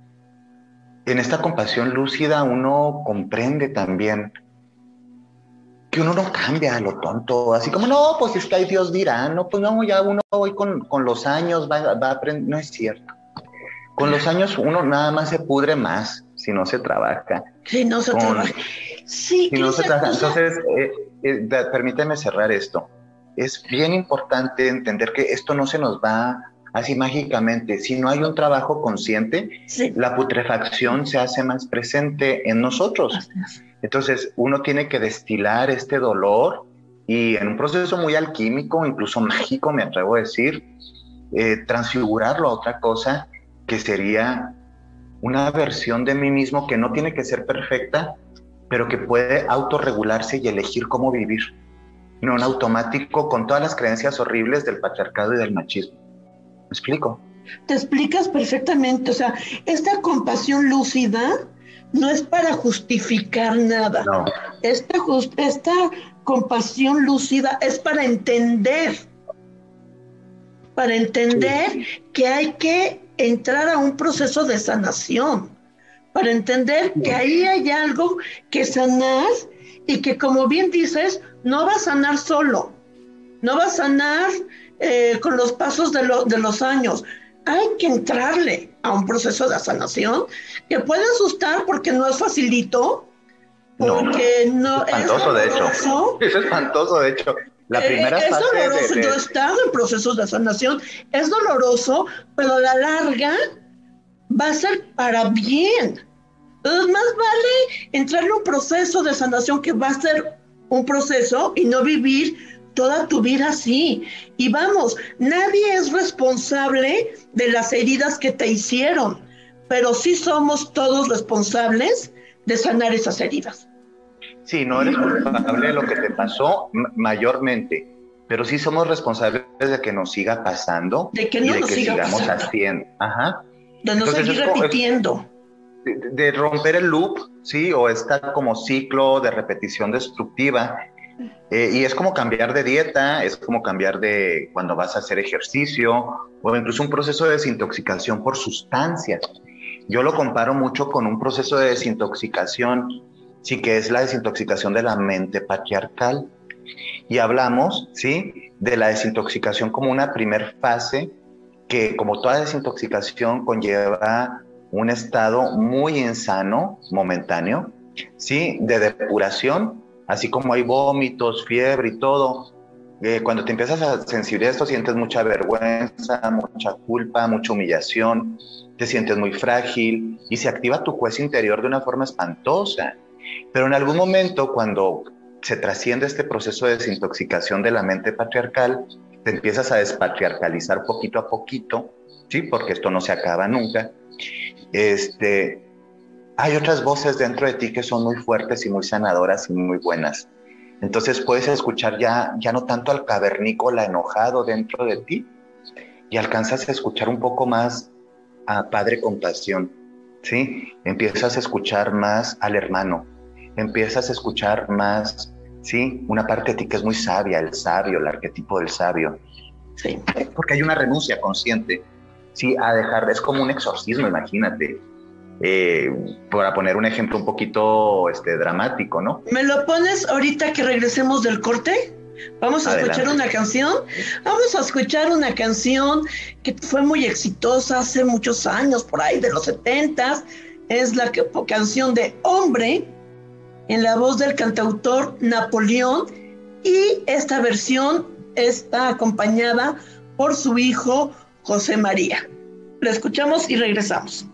En esta compasión lúcida uno comprende también que uno no cambia a lo tonto, así como, no, pues es que hay Dios dirá, no, pues no, ya uno hoy con, con los años va, va a aprender, no es cierto. Con los años uno nada más se pudre más si no se trabaja. Sí, no se con, trabaja. Sí, si no se trabaja. Entonces, eh, eh, permíteme cerrar esto. Es bien importante entender que esto no se nos va así mágicamente. Si no hay un trabajo consciente, sí, la putrefacción se hace más presente en nosotros. Entonces, uno tiene que destilar este dolor y en un proceso muy alquímico, incluso mágico, me atrevo a decir, eh, transfigurarlo a otra cosa que sería una versión de mí mismo que no tiene que ser perfecta, pero que puede autorregularse y elegir cómo vivir. no en automático con todas las creencias horribles del patriarcado y del machismo. ¿Me explico? Te explicas perfectamente, o sea, esta compasión lúcida no es para justificar nada. No. Esta, just, esta compasión lúcida es para entender, para entender sí. que hay que entrar a un proceso de sanación, para entender que ahí hay algo que sanar y que, como bien dices, no va a sanar solo, no va a sanar eh, con los pasos de, lo, de los años. Hay que entrarle a un proceso de sanación que puede asustar porque no es facilito, porque no, no es espantoso, es de hecho. Es espantoso, de hecho. La primera eh, es fase doloroso. De, de... Yo he estado en procesos de sanación, es doloroso, pero a la larga va a ser para bien. Entonces, más vale entrarle a un proceso de sanación que va a ser un proceso y no vivir toda tu vida así. Y vamos, nadie es responsable de las heridas que te hicieron, pero sí somos todos responsables de sanar esas heridas. Sí, no eres culpable de lo que te pasó mayormente, pero sí somos responsables de que nos siga pasando, de que no y de nos que siga sigamos pasando. haciendo. Ajá. De no Entonces, seguir es como, repitiendo. De, de romper el loop, sí, o esta como ciclo de repetición destructiva. Eh, y es como cambiar de dieta, es como cambiar de cuando vas a hacer ejercicio, o incluso un proceso de desintoxicación por sustancias. Yo lo comparo mucho con un proceso de desintoxicación, sí, que es la desintoxicación de la mente patriarcal. Y hablamos, sí, de la desintoxicación como una primer fase, que como toda desintoxicación conlleva un estado muy insano, momentáneo, sí, de depuración. Así como hay vómitos, fiebre y todo, eh, cuando te empiezas a sensibilizar esto, sientes mucha vergüenza, mucha culpa, mucha humillación, te sientes muy frágil y se activa tu juez interior de una forma espantosa. Pero en algún momento, cuando se trasciende este proceso de desintoxicación de la mente patriarcal, te empiezas a despatriarcalizar poquito a poquito, ¿sí? Porque esto no se acaba nunca. Este... Hay otras voces dentro de ti que son muy fuertes y muy sanadoras y muy buenas. Entonces puedes escuchar ya, ya no tanto al cavernícola enojado dentro de ti, y alcanzas a escuchar un poco más a Padre Compasión, ¿sí? Empiezas a escuchar más al hermano, empiezas a escuchar más, ¿sí? Una parte de ti que es muy sabia, el sabio, el arquetipo del sabio. Sí. Porque hay una renuncia consciente, ¿sí? A dejar, es como un exorcismo, imagínate. Eh, para poner un ejemplo un poquito este, dramático, ¿no? ¿Me lo pones ahorita que regresemos del corte? Vamos a Adelante. escuchar una canción. Vamos a escuchar una canción que fue muy exitosa hace muchos años, por ahí de los setentas. Es la que, canción de Hombre, en la voz del cantautor Napoleón, y esta versión está acompañada por su hijo José María. La escuchamos y regresamos.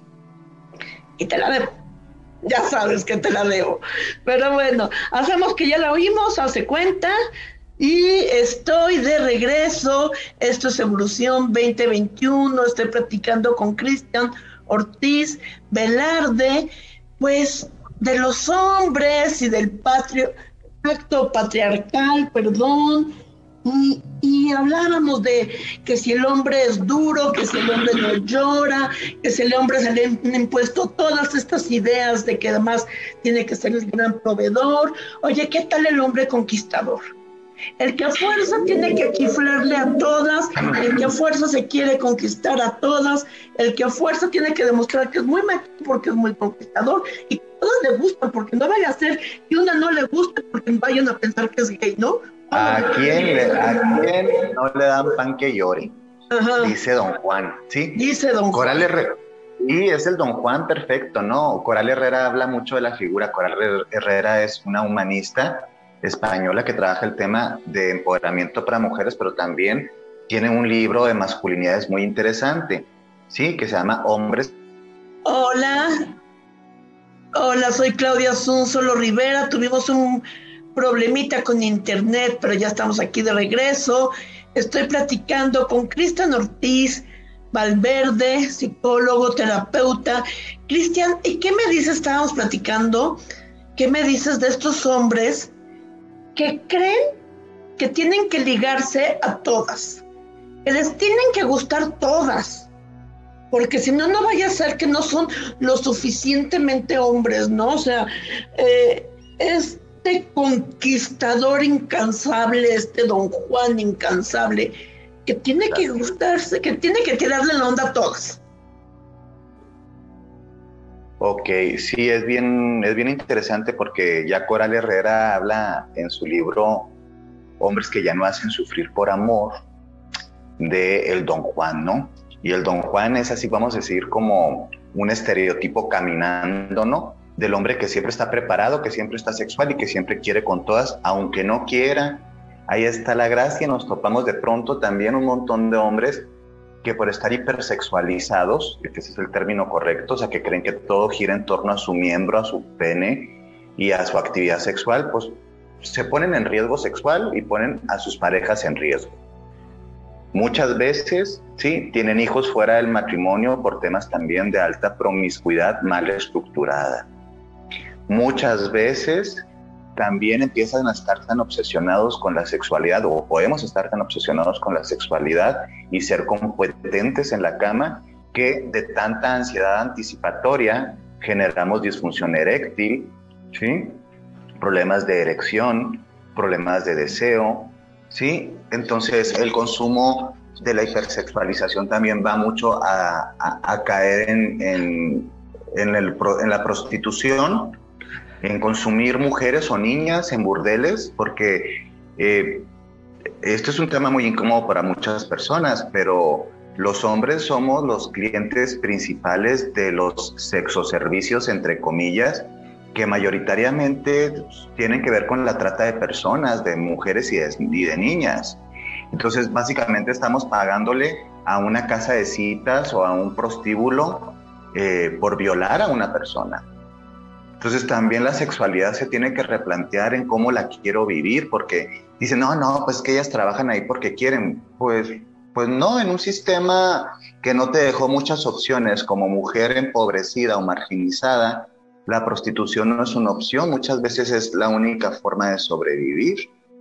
Y te la debo, ya sabes que te la debo, pero bueno, hacemos que ya la oímos, hace cuenta, y estoy de regreso. Esto es Evolución veinte veintiuno, estoy platicando con Cristian Ortiz Velarde, pues de los hombres y del patrio, pacto patriarcal, perdón, Y, y hablábamos de que si el hombre es duro, que si el hombre no llora, que si el hombre se le han impuesto todas estas ideas de que además tiene que ser el gran proveedor. Oye, ¿qué tal el hombre conquistador? El que a fuerza tiene que chiflarle a todas, el que a fuerza se quiere conquistar a todas, el que a fuerza tiene que demostrar que es muy macho porque es muy conquistador y que a todas le gustan, porque no vaya a ser que una no le guste porque vayan a pensar que es gay, ¿no? ¿A quién, le, ¿A quién no le dan pan que llore? Ajá. Dice don Juan, ¿sí? Dice don Coral Juan. Herrera. Y es el don Juan perfecto, ¿no? Coral Herrera habla mucho de la figura. Coral Herrera es una humanista española que trabaja el tema de empoderamiento para mujeres, pero también tiene un libro de masculinidades muy interesante, ¿sí? Que se llama Hombres. Hola. Hola, soy Claudia Zúnzolo Rivera. Tuvimos un problemita con internet, pero ya estamos aquí de regreso. Estoy platicando con Cristian Ortiz Valverde, psicólogo, terapeuta. Cristian, ¿y qué me dices? Estábamos platicando, ¿qué me dices de estos hombres que creen que tienen que ligarse a todas, que les tienen que gustar todas, porque si no, no vaya a ser que no son lo suficientemente hombres, ¿no? O sea, eh, este conquistador incansable, este Don Juan incansable, que tiene que gustarse, que tiene que tirarle la onda a todas. Ok, sí, es bien, es bien interesante porque ya Coral Herrera habla en su libro Hombres que ya no hacen sufrir por amor, de el Don Juan, ¿no? Y el Don Juan es así, vamos a decir, como un estereotipo caminando, ¿no? Del hombre que siempre está preparado, que siempre está sexual y que siempre quiere con todas, aunque no quiera. Ahí está la gracia. Nos topamos de pronto también un montón de hombres que por estar hipersexualizados, que ese es el término correcto, o sea, que creen que todo gira en torno a su miembro, a su pene y a su actividad sexual, pues se ponen en riesgo sexual y ponen a sus parejas en riesgo. Muchas veces, sí, tienen hijos fuera del matrimonio por temas también de alta promiscuidad mal estructurada. Muchas veces también empiezan a estar tan obsesionados con la sexualidad, o podemos estar tan obsesionados con la sexualidad y ser competentes en la cama, que de tanta ansiedad anticipatoria generamos disfunción eréctil, ¿sí? Problemas de erección, problemas de deseo, ¿sí? Entonces el consumo de la hipersexualización también va mucho a, a, a caer en, en, en, el, en la prostitución, en consumir mujeres o niñas en burdeles, porque eh, este es un tema muy incómodo para muchas personas, pero los hombres somos los clientes principales de los sexoservicios, entre comillas, que mayoritariamente tienen que ver con la trata de personas, de mujeres y de, y de niñas. Entonces, básicamente estamos pagándole a una casa de citas o a un prostíbulo eh, por violar a una persona. Entonces también la sexualidad se tiene que replantear en cómo la quiero vivir, porque dicen, no, no, pues que ellas trabajan ahí porque quieren. Pues, pues no, en un sistema que no te dejó muchas opciones como mujer empobrecida o marginalizada, la prostitución no es una opción, muchas veces es la única forma de sobrevivir.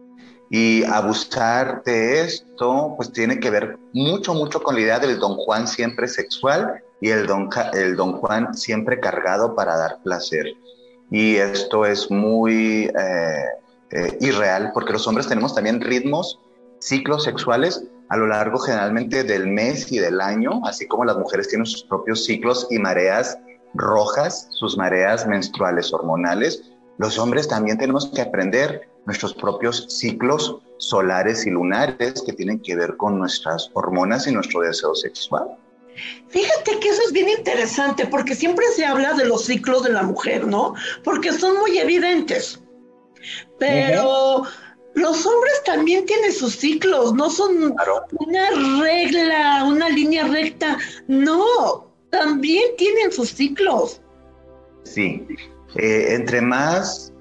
Y abusar de esto, pues tiene que ver mucho, mucho con la idea del Don Juan siempre sexual y el Don, el Don Juan siempre cargado para dar placer. Y esto es muy eh, eh, irreal, porque los hombres tenemos también ritmos, ciclos sexuales a lo largo generalmente del mes y del año, así como las mujeres tienen sus propios ciclos y mareas rojas, sus mareas menstruales hormonales. Los hombres también tenemos que aprender nuestros propios ciclos solares y lunares que tienen que ver con nuestras hormonas y nuestro deseo sexual. Fíjate que eso es bien interesante, porque siempre se habla de los ciclos de la mujer, ¿no? Porque son muy evidentes. Pero uh-huh. Los hombres también tienen sus ciclos, no son claro. Una regla, una línea recta. No, también tienen sus ciclos. Sí, eh, entre más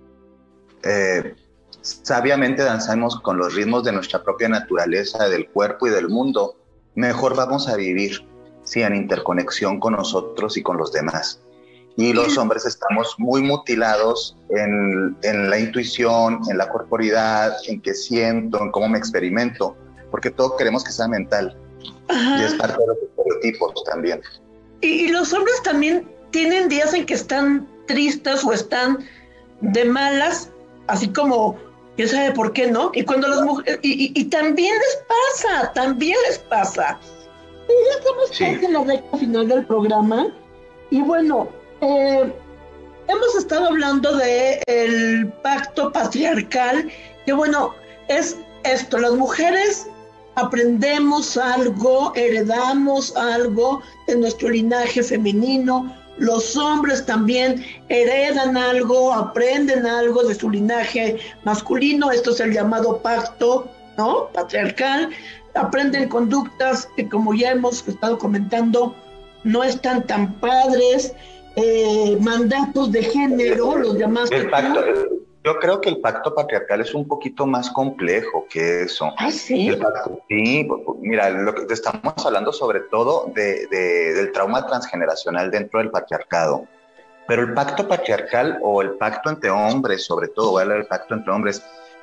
eh, sabiamente danzamos con los ritmos de nuestra propia naturaleza, del cuerpo y del mundo, mejor vamos a vivir, sí, en interconexión con nosotros y con los demás. Y los hombres estamos muy mutilados en, en la intuición, en la corporidad, en qué siento, en cómo me experimento, porque todo queremos que sea mental. Ajá. Y es parte de los estereotipos también. Y, y los hombres también tienen días en que están tristes o están de malas, así como, quién sabe por qué, ¿no? Y cuando las mujeres, y, y, y también les pasa, también les pasa. Y ya estamos sí. casi en la recta final del programa, y bueno, eh, hemos estado hablando de el pacto patriarcal, que bueno, es esto, las mujeres aprendemos algo, heredamos algo de nuestro linaje femenino, los hombres también heredan algo, aprenden algo de su linaje masculino, esto es el llamado pacto, ¿no? Patriarcal, aprenden conductas que, como ya hemos estado comentando, no están tan padres, eh, mandatos de género, los llamaste el pacto, yo creo que el pacto patriarcal es un poquito más complejo que eso. ¿Ah, sí? El pacto, sí, mira, lo que estamos hablando sobre todo de, de, del trauma transgeneracional dentro del patriarcado. Pero el pacto patriarcal o el pacto entre hombres, sobre todo, ¿vale? El pacto entre hombres,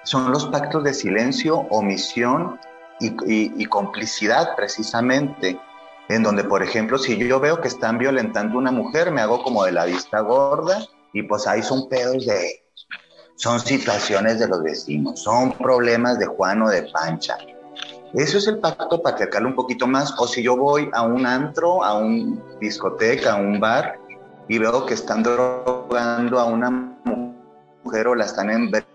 son los pactos de silencio, omisión y, y, y complicidad precisamente, en donde, por ejemplo, si yo veo que están violentando a una mujer, me hago como de la vista gorda y pues ahí son pedos de... son situaciones de los vecinos, son problemas de Juan o de Pancha. Eso es el pacto patriarcal un poquito más. O si yo voy a un antro, a un discoteca, a un bar y veo que están drogando a una mujer o la están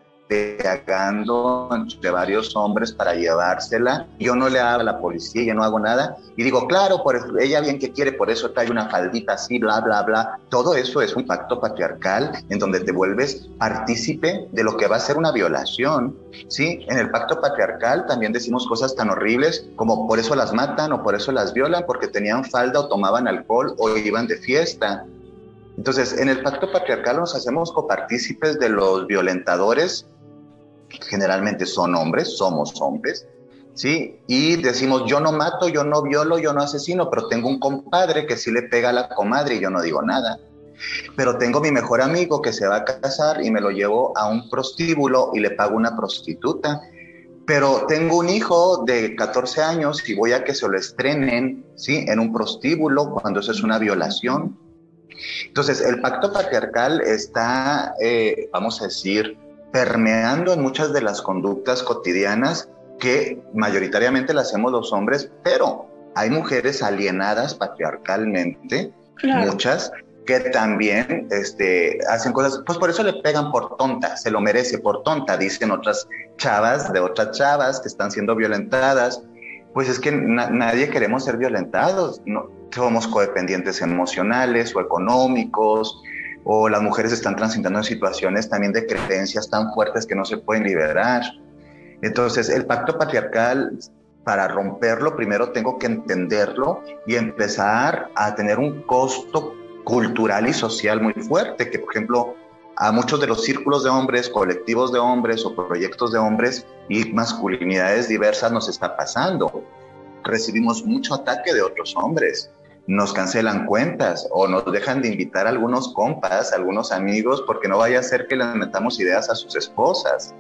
embriagando entre varios hombres para llevársela, yo no le hablo a la policía, yo no hago nada y digo, claro, por eso, ella bien que quiere, por eso trae una faldita así, bla, bla, bla. Todo eso es un pacto patriarcal en donde te vuelves partícipe de lo que va a ser una violación, ¿sí? En el pacto patriarcal también decimos cosas tan horribles como por eso las matan o por eso las violan, porque tenían falda o tomaban alcohol o iban de fiesta. Entonces, en el pacto patriarcal nos hacemos copartícipes de los violentadores, generalmente son hombres, somos hombres, ¿sí? Y decimos, yo no mato, yo no violo, yo no asesino, pero tengo un compadre que sí le pega a la comadre y yo no digo nada. Pero tengo mi mejor amigo que se va a casar y me lo llevo a un prostíbulo y le pago una prostituta. Pero tengo un hijo de catorce años y voy a que se lo estrenen, ¿sí? En un prostíbulo, cuando eso es una violación. Entonces, el pacto patriarcal está, eh, vamos a decir, permeando en muchas de las conductas cotidianas que mayoritariamente las hacemos los hombres, pero hay mujeres alienadas patriarcalmente, claro, muchas, que también este, hacen cosas, pues por eso le pegan por tonta, se lo merece por tonta, dicen otras chavas de otras chavas que están siendo violentadas. Pues es que na- nadie queremos ser violentados, no, somos codependientes emocionales o económicos, o las mujeres están transitando en situaciones también de creencias tan fuertes que no se pueden liberar. Entonces, el pacto patriarcal, para romperlo, primero tengo que entenderlo y empezar a tener un costo cultural y social muy fuerte, que por ejemplo, a muchos de los círculos de hombres, colectivos de hombres o proyectos de hombres y masculinidades diversas nos está pasando. Recibimos mucho ataque de otros hombres, nos cancelan cuentas o nos dejan de invitar a algunos compas, a algunos amigos, porque no vaya a ser que les metamos ideas a sus esposas.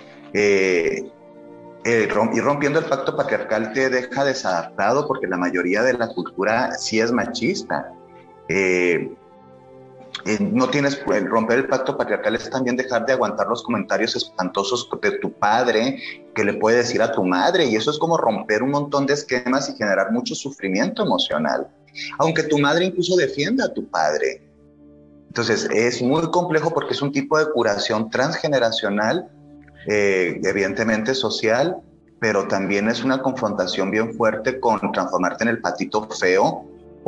Eh, eh, rom- y rompiendo el pacto patriarcal te deja desadaptado porque la mayoría de la cultura sí es machista. Eh, eh, no tienes, el romper el pacto patriarcal es también dejar de aguantar los comentarios espantosos de tu padre que le puede decir a tu madre, y eso es como romper un montón de esquemas y generar mucho sufrimiento emocional, aunque tu madre incluso defienda a tu padre. Entonces es muy complejo porque es un tipo de curación transgeneracional, eh, evidentemente social, pero también es una confrontación bien fuerte con transformarte en el patito feo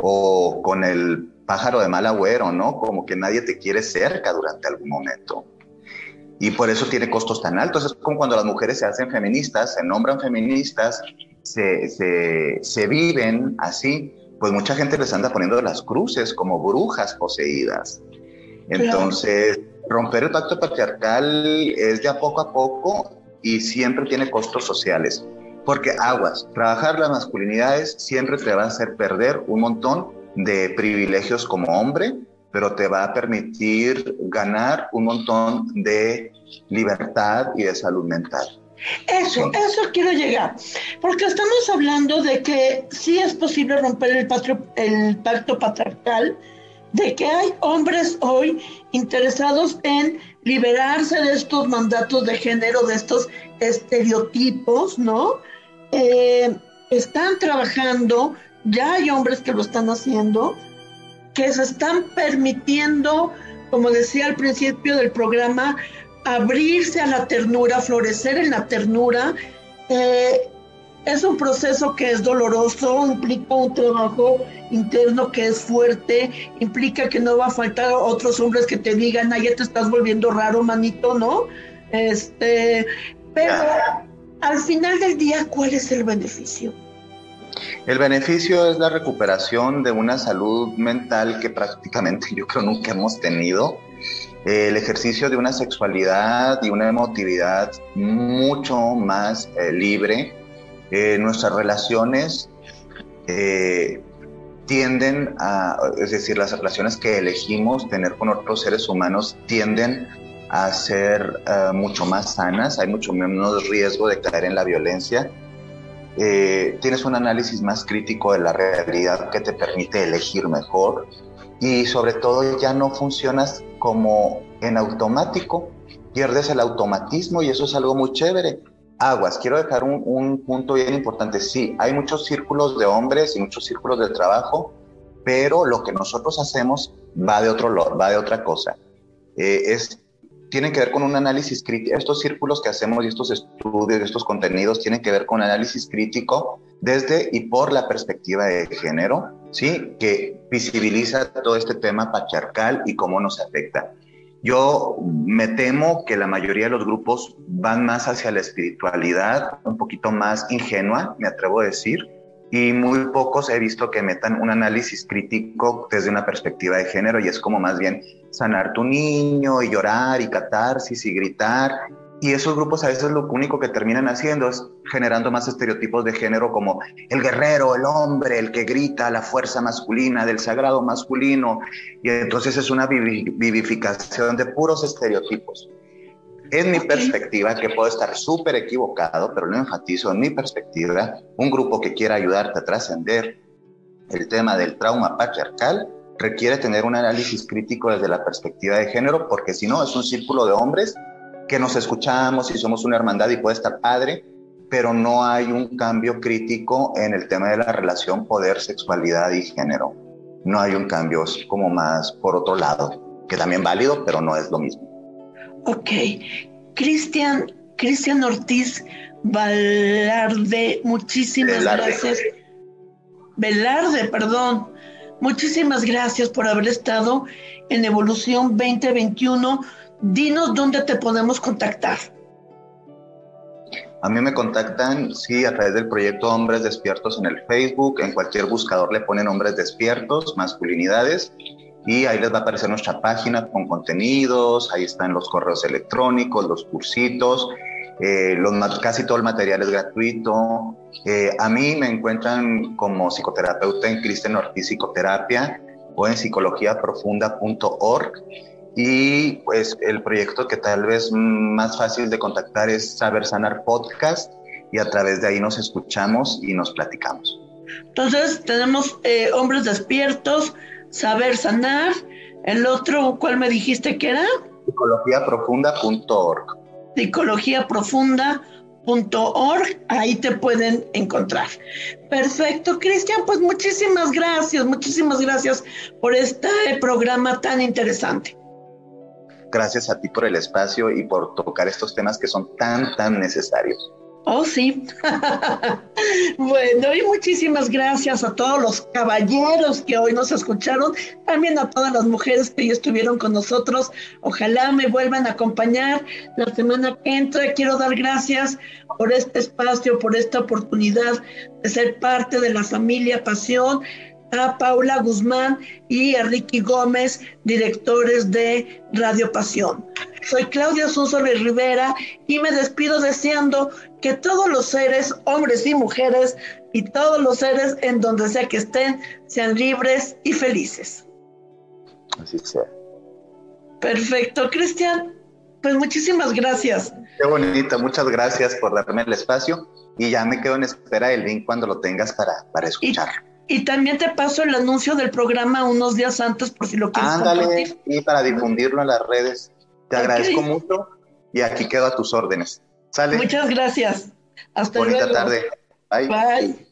o con el pájaro de mal agüero, ¿no? Como que nadie te quiere cerca durante algún momento. Y por eso tiene costos tan altos. Es como cuando las mujeres se hacen feministas, se nombran feministas, se, se, se viven así, pues mucha gente les anda poniendo las cruces como brujas poseídas. Entonces, romper el pacto patriarcal es de a poco a poco y siempre tiene costos sociales. Porque aguas, trabajar las masculinidades siempre te va a hacer perder un montón de privilegios como hombre, pero te va a permitir ganar un montón de libertad y de salud mental. Eso, sí. Eso quiero llegar, porque estamos hablando de que sí es posible romper el, patro, el pacto patriarcal, de que hay hombres hoy interesados en liberarse de estos mandatos de género, de estos estereotipos, ¿no? Eh, están trabajando, ya hay hombres que lo están haciendo, que se están permitiendo, como decía al principio del programa, abrirse a la ternura, florecer en la ternura. Eh, es un proceso que es doloroso, implica un trabajo interno que es fuerte, implica que no va a faltar otros hombres que te digan, ay, ya te estás volviendo raro, manito, ¿no? Este, pero al final del día, ¿cuál es el beneficio? El beneficio es la recuperación de una salud mental que prácticamente yo creo nunca hemos tenido. El ejercicio de una sexualidad y una emotividad mucho más eh, libre. Eh, nuestras relaciones eh, tienden a, es decir, las relaciones que elegimos tener con otros seres humanos tienden a ser uh, mucho más sanas, hay mucho menos riesgo de caer en la violencia. Eh, tienes un análisis más crítico de la realidad que te permite elegir mejor y sobre todo ya no funcionas como en automático, pierdes el automatismo y eso es algo muy chévere. Aguas, quiero dejar un, un punto bien importante. Sí, hay muchos círculos de hombres y muchos círculos de trabajo, pero lo que nosotros hacemos va de otro va de otra cosa. Eh, es tienen que ver con un análisis crítico. Estos círculos que hacemos y estos estudios, estos contenidos tienen que ver con análisis crítico desde y por la perspectiva de género, ¿sí? Que visibiliza todo este tema patriarcal y cómo nos afecta. Yo me temo que la mayoría de los grupos van más hacia la espiritualidad, un poquito más ingenua, me atrevo a decir, y muy pocos he visto que metan un análisis crítico desde una perspectiva de género y es como más bien sanar tu niño y llorar y catarsis y gritar. Y esos grupos a veces lo único que terminan haciendo es generando más estereotipos de género como el guerrero, el hombre, el que grita, la fuerza masculina, del sagrado masculino. Y entonces es una vivificación de puros estereotipos. Es mi perspectiva, que puedo estar súper equivocado, pero lo enfatizo, en mi perspectiva, un grupo que quiera ayudarte a trascender el tema del trauma patriarcal requiere tener un análisis crítico desde la perspectiva de género, porque si no es un círculo de hombres que nos escuchamos y somos una hermandad y puede estar padre, pero no hay un cambio crítico en el tema de la relación poder, sexualidad y género. No hay un cambio, es como más por otro lado, que también válido, pero no es lo mismo. Ok, Cristian, Cristian Ortiz Velarde, muchísimas Velarde. gracias. Velarde, perdón. Muchísimas gracias por haber estado en Evolución veinte veintiuno. Dinos dónde te podemos contactar. A mí me contactan, sí, a través del proyecto Hombres Despiertos en el Facebook. En cualquier buscador le ponen Hombres Despiertos, masculinidades. Y ahí les va a aparecer nuestra página con contenidos, ahí están los correos electrónicos, los cursitos, eh, los, casi todo el material es gratuito. Eh, a mí me encuentran como psicoterapeuta en Cristian Ortiz Psicoterapia o en psicología profunda punto org. Y pues el proyecto que tal vez más fácil de contactar es Saber Sanar Podcast y a través de ahí nos escuchamos y nos platicamos. Entonces tenemos eh, Hombres Despiertos, Saber Sanar, el otro, ¿cuál me dijiste que era? psicología profunda punto org. psicología profunda punto org, ahí te pueden encontrar. Perfecto, Cristian, pues muchísimas gracias, muchísimas gracias por este programa tan interesante. Gracias a ti por el espacio y por tocar estos temas que son tan, tan necesarios. Oh, sí. Bueno, y muchísimas gracias a todos los caballeros que hoy nos escucharon, también a todas las mujeres que hoy estuvieron con nosotros. Ojalá me vuelvan a acompañar la semana que entra. Quiero dar gracias por este espacio, por esta oportunidad de ser parte de la familia Pasión, a Paula Guzmán y a Ricky Gómez, directores de Radio Pasión. Soy Claudia Sunsoli Rivera y me despido deseando que todos los seres, hombres y mujeres, y todos los seres en donde sea que estén, sean libres y felices. Así sea. Perfecto, Cristian. Pues muchísimas gracias. Qué bonito, muchas gracias por darme el espacio y ya me quedo en espera del link cuando lo tengas para, para escuchar. Y, y también te paso el anuncio del programa unos días antes por si lo quieres Ándale, compartir. Y para difundirlo en las redes. Te okay. agradezco mucho y aquí quedo a tus órdenes. ¿Sale? Muchas gracias. Hasta Bonita luego. tarde. Bye. Bye.